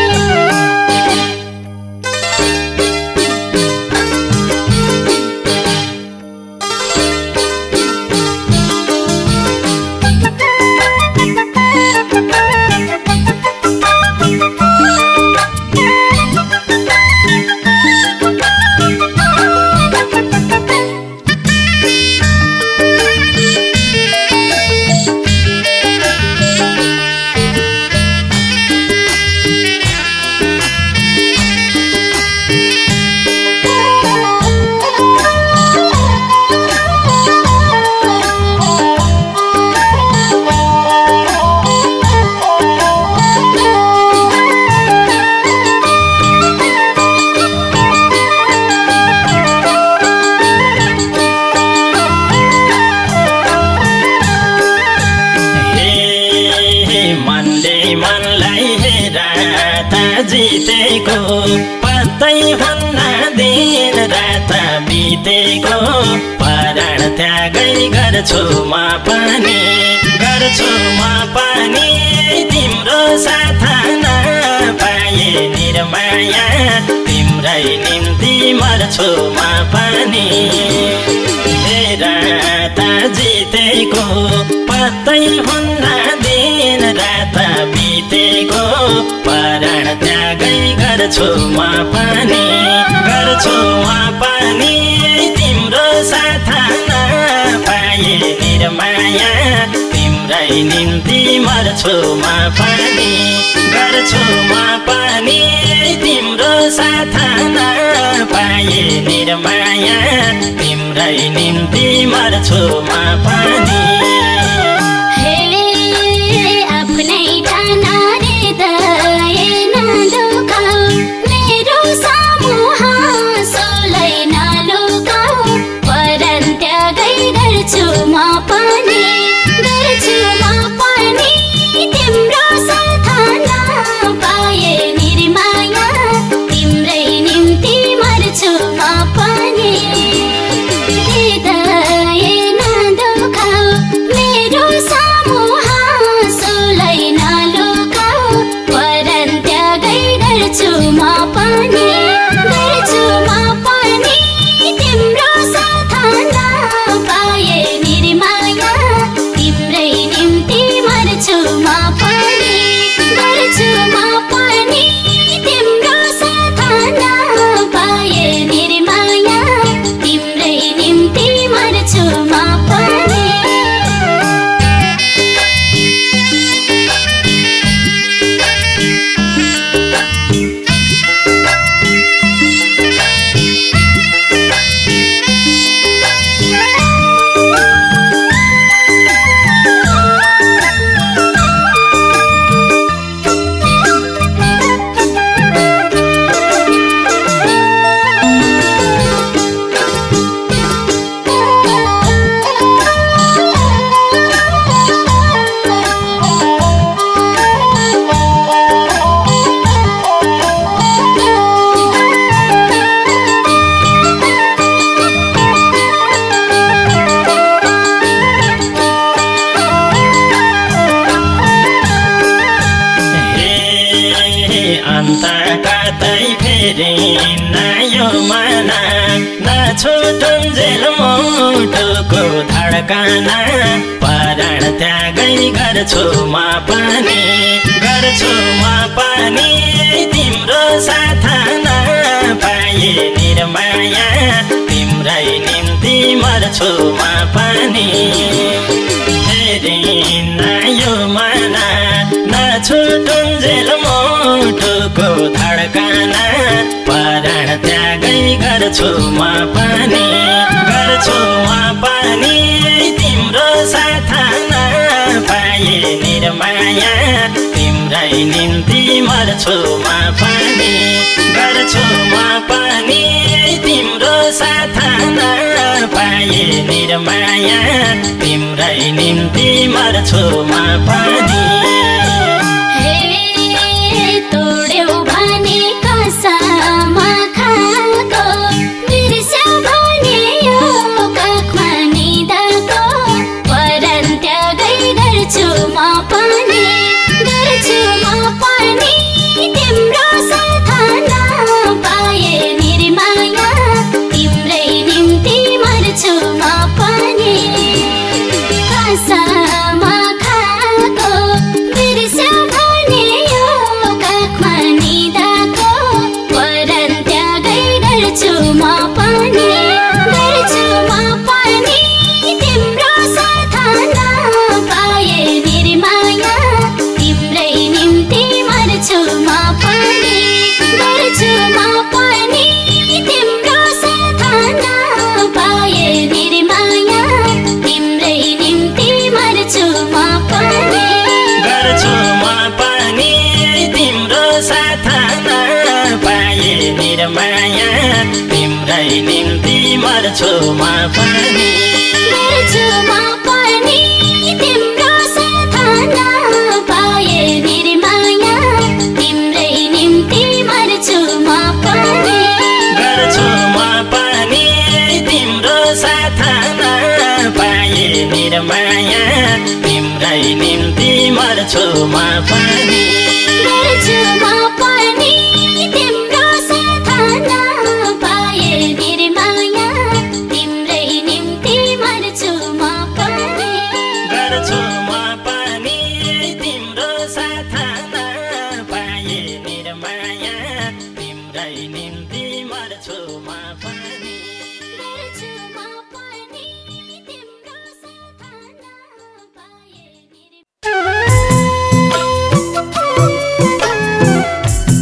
जितेको पत्तै हुन्न दिन रात बितेको प्राण त्यागै गर्छु म पनि तिम्रो साथ नपाए निर्माया तिम्रै निम्ति मर्छु म पनि रात जितेको पत्तै हुन्न दिन रात बितेको प्राण त्यागै गर्छु म पनि तिम्रो साथ नपाए निर्माया तिम्रै निम्ति मर्छु म पनि तिम्रो साथ नपाए निर्माया तिम्रै निम्ति मर्छु म पनि आफ्नै ठाना रे दये नलुकाऊ मेरो सामु हाँसोलाई नलुकाऊ प्राण त्यागै गर्छु म पनि तिम्रो साथ नपाए निर्माया तिम्रै निम्ति मर्छु म पनि दये नलुकाऊ मेरो सामु हाँसोलाई नलुकाऊ प्राण त्यागै गर्छु म पनि तिम्रो साथ नपाए निर्माया नछुटुन्जेल मुटुको धड्कन पराण त्यागै गर्छु म पनि तिम्रो साथ नपाए निर्माया तिम्रै निम्ति मर्छु म पनि हेरिन यो मन नछुटुन्जेल मुटुको धड्कन पराण त्यागै गर्छु म पनि तिम्रो साथ नपाए निर्माया तिम्रै निम्ति मर्छु म पनि तिम्रो साथ नपाए निर्माया तिम्रै निम्ति मर्छु म पनि तोड्यौ भने कसम खाएको बिर्स्यौ भने यो काखमा निदाको पराण त्यागै गर्छु म पनि तिम्रो साथ नपाए निर्माया तिम्रै निम्ति मर्छु म पनि कसम खाएको बिर्स्यौ भने यो काखमा निदाको पराण त्यागै गर्छु म पनि तिम्रो साथ नपाए निर्माया तिम्रै निम्ति मर्छु म पनि तिम्रो साथ नपाए निर्माया तिम्रै निम्ति मर्छु म पनि तिम्रो साथ नपाए निर्माया तिम्रै निम्ति मर्छु म पनि तिम्रो साथ नपाए निर्माया तिम्रै निम्ति मर्छु म पनि तिम्रो साथ नपाए निर्माया तिम्रै निम्ति मर्छु म पनि तिम्रो साथ नपाए निर्माया तिम्रै निम्ति मर्छु म पनि तिम्रो साथ नपाए निर्माया तिम्रै निम्ति मर्छु म पनि तिम्रो साथ नपाए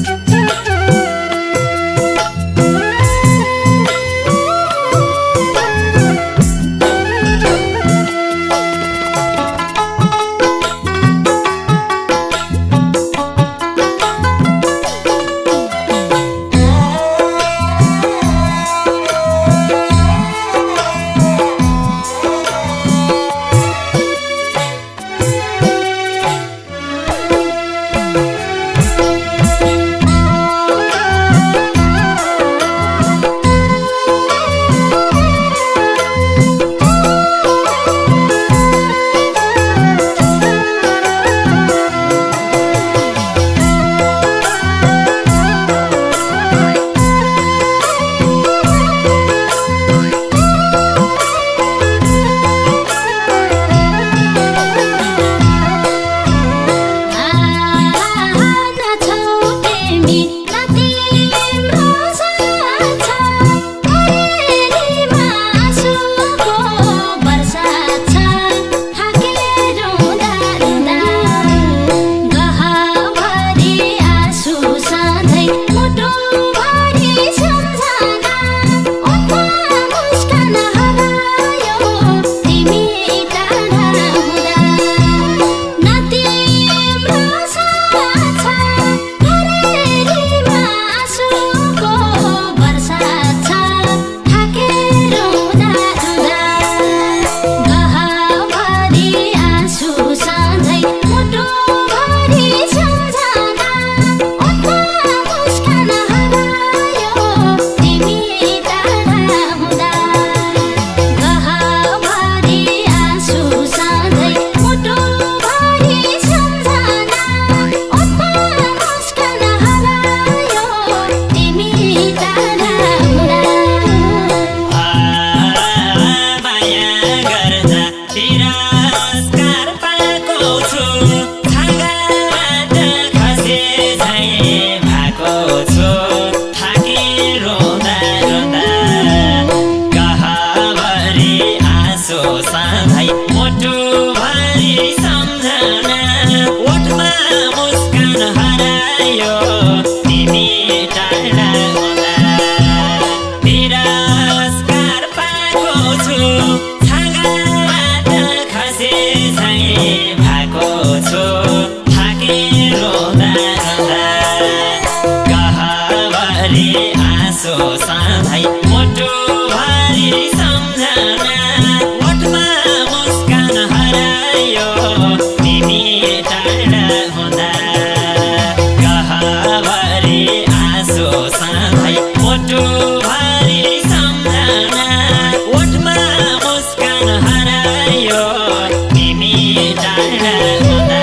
आँसु सधैँ मुटुभरि सम्झना ओठमा मुस्कान हरायो तिमी टाढा हुँदा तिरस्कार पाएको छु छाँगाबाट खसे झैँ भएको छु थाके रोँदा रोँदा गहभरि आँसु सधैँ मुटुभरि सम्झना ओठमा मुस्कान हरायो तिमी टाढा हुँदा गहभरि आँसु सधैँ मुटुभरि सम्झना ओठमा मुस्कान हरायो तिमी टाढा हुँदा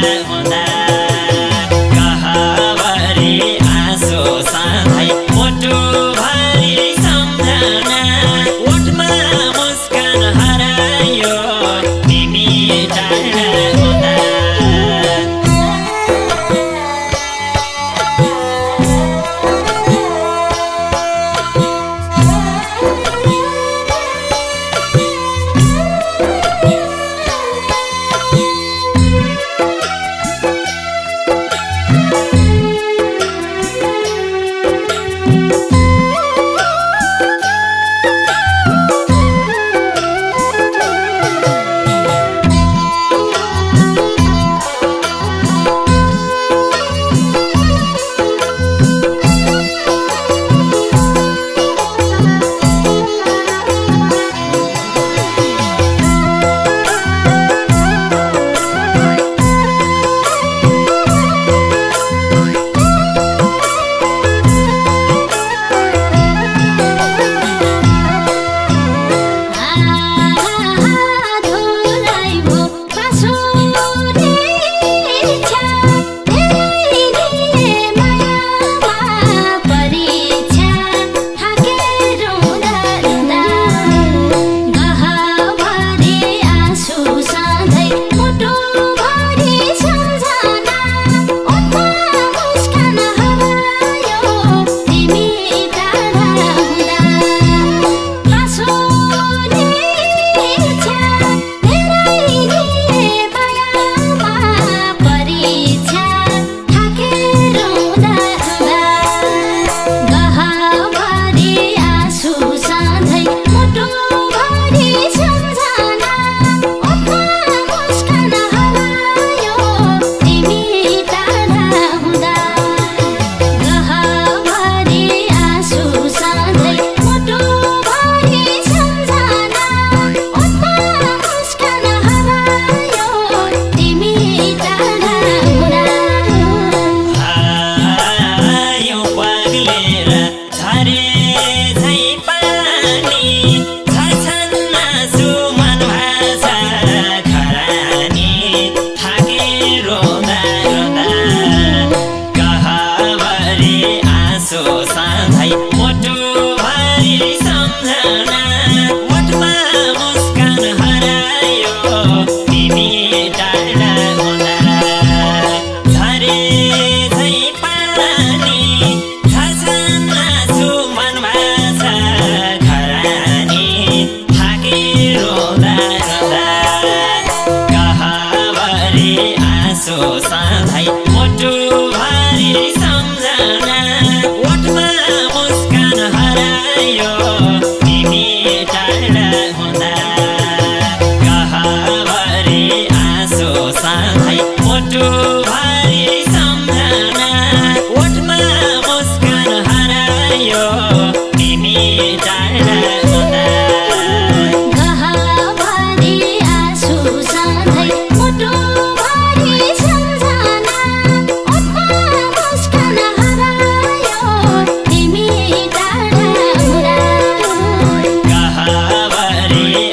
हुँदा गहभरि आँसु सधैँ मुटुभरि सम्झना ओठमा मुस्कान हरायो तिमी टाढा हुँदा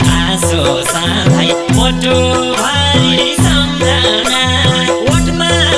मुटुभरि सम्झना ओठमा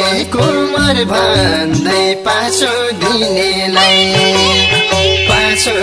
कोमर भन्दै पासो दिनेलाई पासो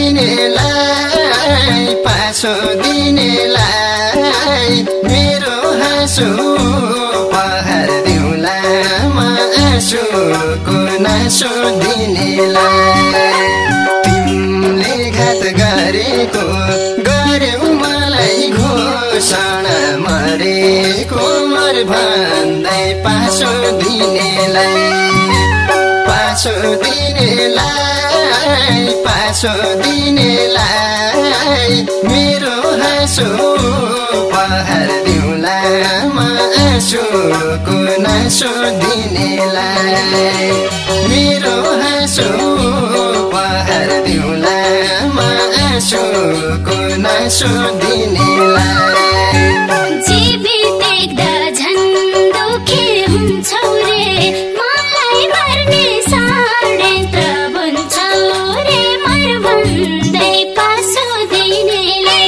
दिनेलाई मेरो हाँसो पहाड दिउला म आँसुको नासो दिनेलाई तिमीले घात गरेको गर्यौ मलाई घोषणा मरेको मर भन्दै पासो दिनेलाई मेरो हाँसो पहाड दिउला म आँसुको नासो दिनेलाई मेरो हाँसो पहाड दिउला म आँसुको नासो दिनेलाई जीवित देख्दा झन् दुखी हुन्छौ रे मलाई मर्ने षड्यन्त्र बुन्छौ रे मर भन्दै पासो दिनेलाई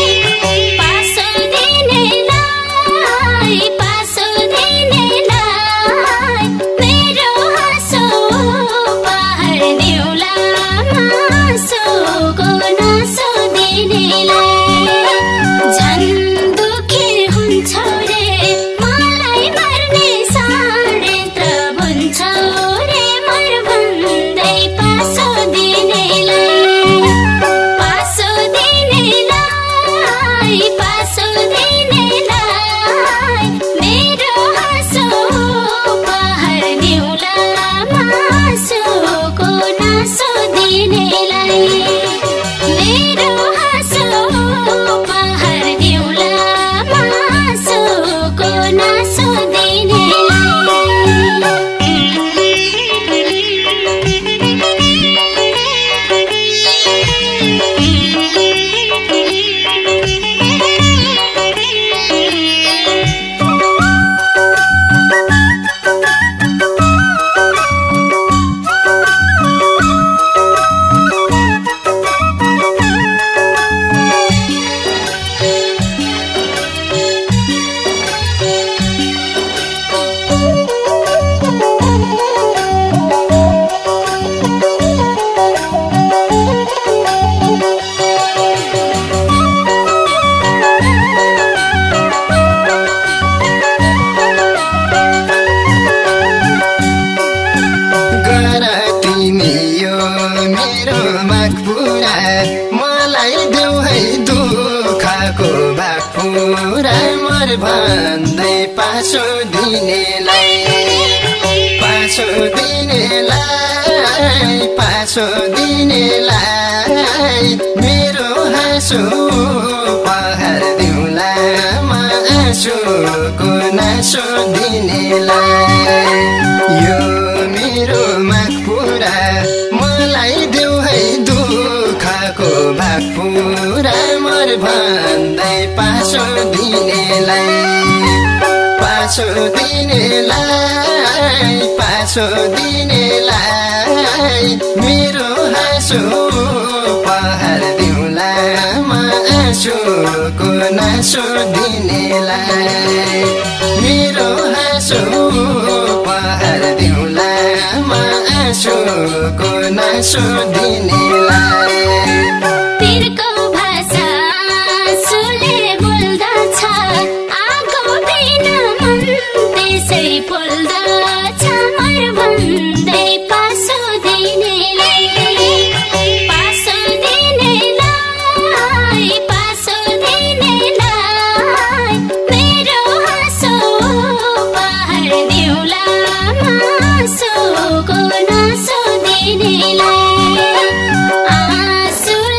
मेरो हाँसो पहाड दिउला आँसुको नासो दिनेलाई झन् दुखी हुन्छौ रे मलाई मर्ने षड्यन्त्र बुन्छौ रे मर भन्दै पासो दिनेलाई मेरो हाँसो पहाड दिउला आँसुको नासो दिनेलाई मेरो हाँसो पहाड दिउला आँसुको नासो भन्दै पासो दिनेलाई मेरो हाँसो पहाड दिउला म आँसुको नासो दिनेलाई यो मेरो माग पुरा मलाई देऊ है दुःखको भाग पुरा मर भन्दै पासो दिनेलाई मेरो हाँसो पहाड दिउला म आँसुको नासो दिनेलाई मेरो हाँसो पहाड दिउला म आँसुको नासो दिनेलाई तिरको भाषा आँसुले बोल्दछ आगो बिना मन त्यसै पोल्दछ मर भन्दै पासो दिनेलाई मेरो हाँसो पहाड दिउला आँसुको नासो दिनेलाई आँसु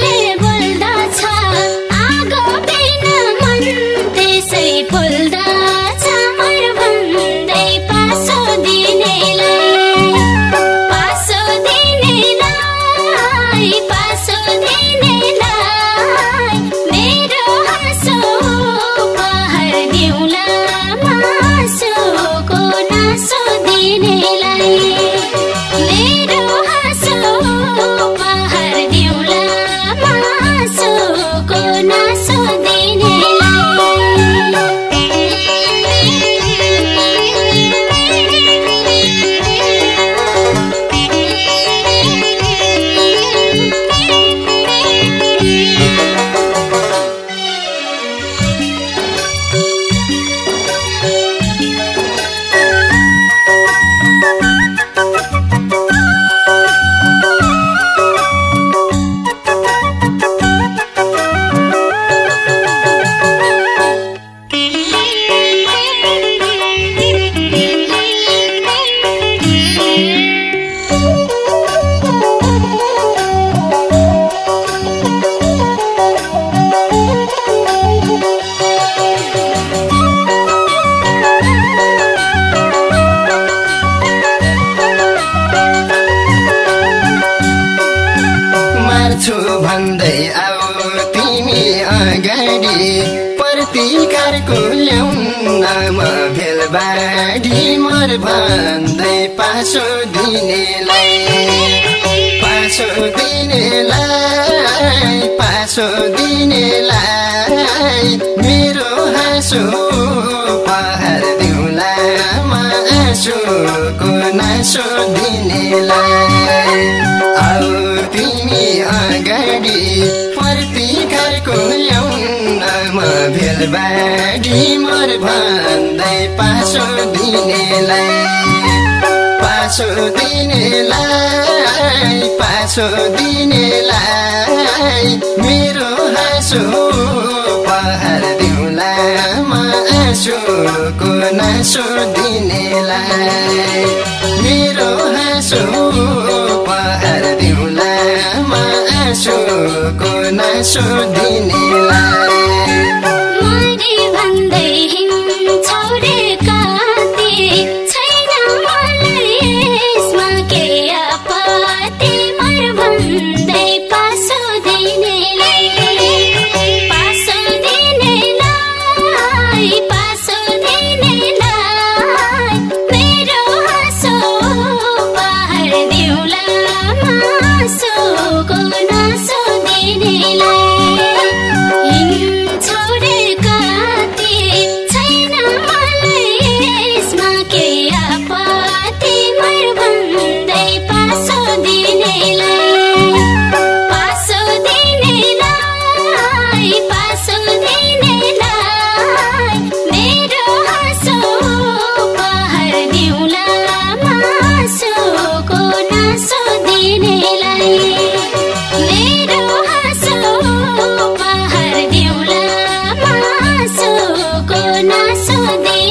मर भन्दै पासो दिनेलाई पासो दिनेलाई पासो दिनेलाई मेरो हाँसो पहाड दिउँला आँसुको नासो दिनेलाई आऊ तिमी अगाडि फर्ती घरको ल्याउनमा भेलबाडी मर भन्दै पासो दिनेलाई पासो दिनेलाई पासो दिनेलाई मेरो हाँसो पहाड दिउँला आँसुको नासो दिनेलाई मेरो हाँसो पहाड दिउँला आँसुको नासो दिनेलाई मरे भन्दै हिँड्छौ रे काती छैन मलाई यसमा के आपत्ति मर भन्दै पासो दिनेलाई पासो दिनेलाई पासो दिनेलाई मेरो हाँसो पहाड दिउँला आँसुको नासो दिनेलाई हिँड्छौ रे काती छैन मलाई यसमा के आपत्ति मर भन्दै पासो दिनेलाई पासो दिनेलाई पासो दिनेलाई मेरो हाँसो पहाड दिउँला आँसुको नासो दिनेलाई मेरो हाँसो पहाड दिउँला आँसुको नासो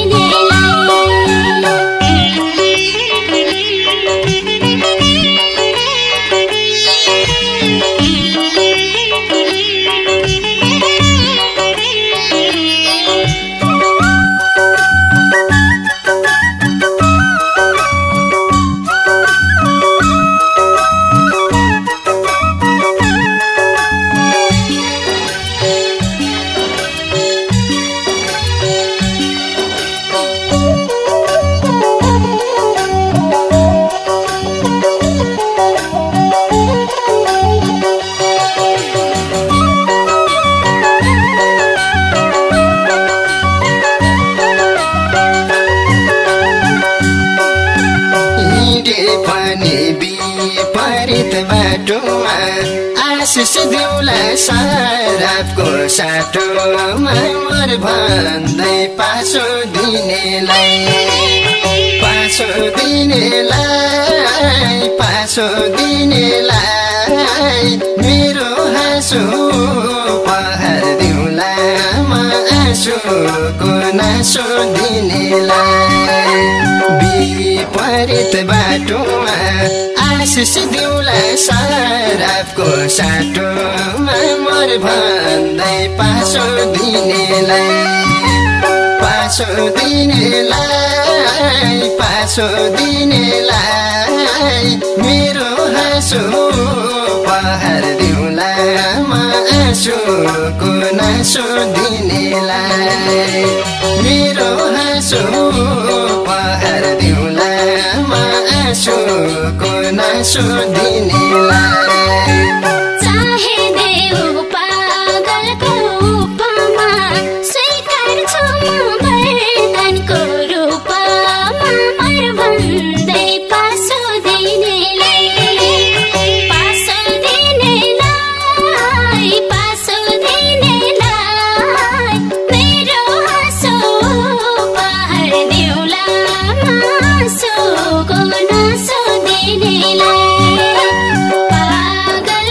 विपरीत बाटोमा आशिष दिउँला शराबको साटोमा मर भन्दै पासो दिनेलाई पासो दिनेलाई पासो दिनेलाई मेरो हाँसो पहाड दिउँला आँसुको नासो दिनेलाई विपरीत बाटोमा आशिष दिउँला शराबको साटोमा मर भन्दै पासो दिनेलाई पासो दिनेलाई पासो दिनेलाई मेरो हाँसो पहाड दिउँला आँसुको नासो दिनेलाई मेरो हाँसो पहाड दिउँला आँसुको नासो दिनेलाई चाहे देऊ पागलको उपमा स्वीकार्छु म वरदानको रूपमा मर भन्दै पासो दिनेलाई पासो दिनेलाई पासो दिनेलाई मेरो हाँसो पहाड दिउँला आँसुको नासो दिनेलाई पागल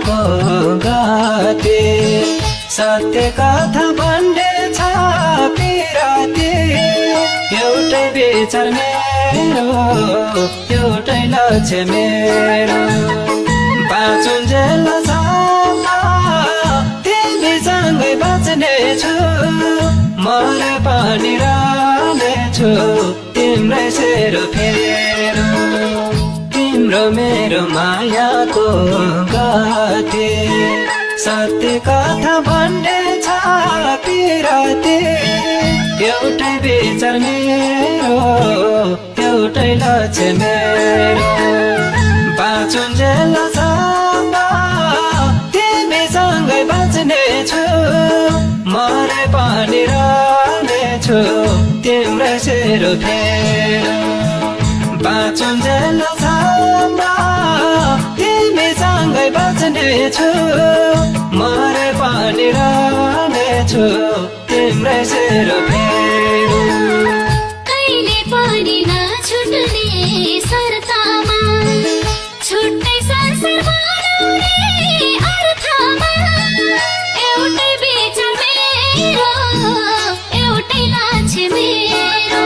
मायाको गाते सत्य कथा भन्ने छ पिराते एउटै विचार मेरो एउटै लक्ष्य मेरो बाँचुन्जेलसम्म तिमीसँगै बाँच्ने छु मरे पनि रहनेछु तिम्रै सेरो फेरो तिम्रो मेरो मायाको गाथे सत्य कथा भन्ने छ पिराते एउटै विचार मेरो एउटै लक्ष्य मेरो बाँचुन्जेलसम्म तिमीसँगै बाँच्ने छु मरे पनि रहनेछु तिम्रै सेरो फेरो बाँचुन्जेलसम्म तिमीसँगै बाँच्ने छु मरे पनि रहनेछु तिम्रै सेरो फेरो कहिले पनि नछुट्ने सरतामा छुट्टै संसार बनाउने अर्थमा एउटै विचार मेरो एउटै लक्ष्य मेरो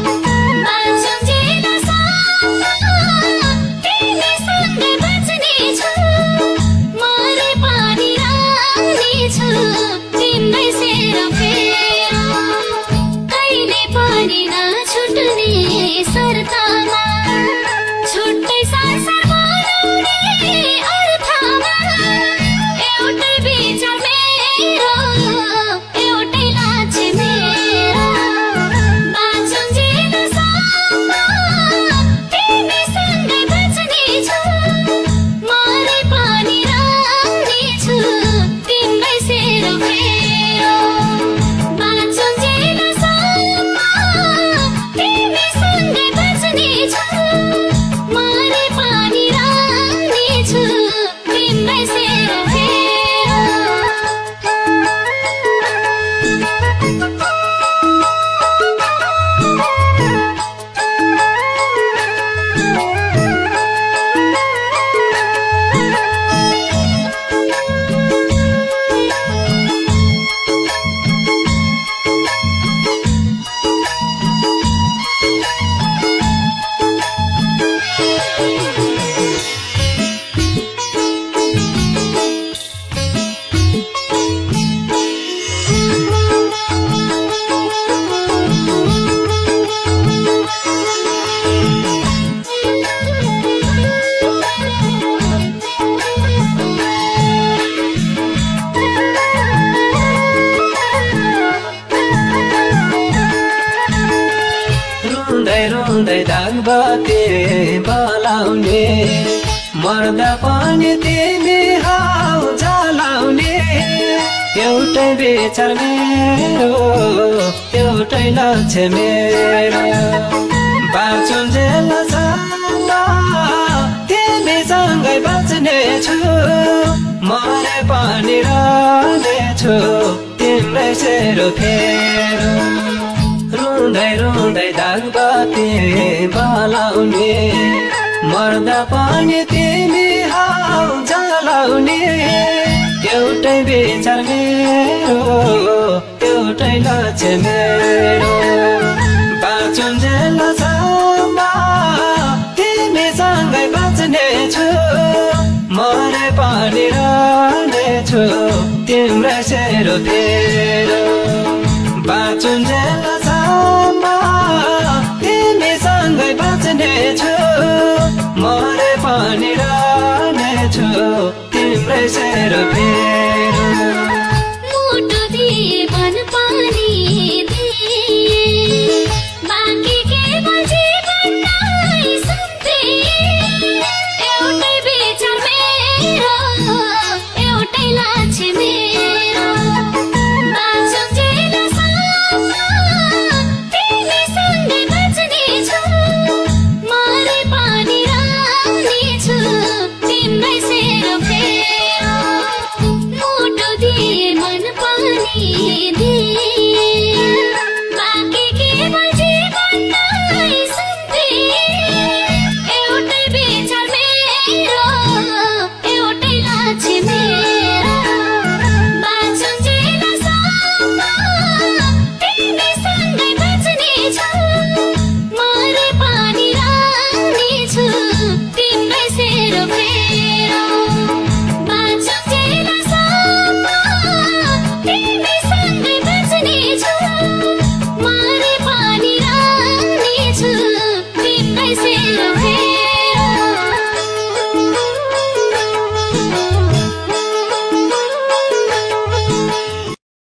बाँचुन्जेलसम्म तिमीसँगै बाँच्ने छु मरे पनि रहनेछु तिम्रै सेरो फेरो कहिले पनि नछुट्ने सरतामा छुट्टै संसार बनाउने अर्थमा एउटै विचार मेरो एउटै लक्ष्य मेरो बाँचुन्जेलसम्म तिमीसँगै बाँच्ने छु मरे पनि रहनेछु तिम्रै सेरो फेरो बाँचुन्जेलसम्म तिमीसँगै बाँच्ने छु मरे पनि रहनेछु तिम्रै सेरो फेरो रुँदै रुँदै दागबाते बलाउने मर्दा पनि तिमी हाउ जलाउने एउटै विचार मेरो एउटै लक्ष्य मेरो बाँचुन्जेलसम्म तिमीसँगै बाँच्ने छु मरे पनि रहनेछु तिम्रै सेरो फेरो रुँदै रुँदै दागबाते बलाउने मर्दा पनि तिमी हाउ जलाउने एउटै विचार मेरो एउटै लक्ष्य मेरो बाँचुन्जेलसम्म तिमीसँगै बाँच्ने छु मरे पनि रहनेछु तिम्रै सेरो फेरो बाँचुन्जेलसम्म तिमीसँगै बाँच्ने छु मरे पनि रहनेछु तिम्रै सेरो फेरो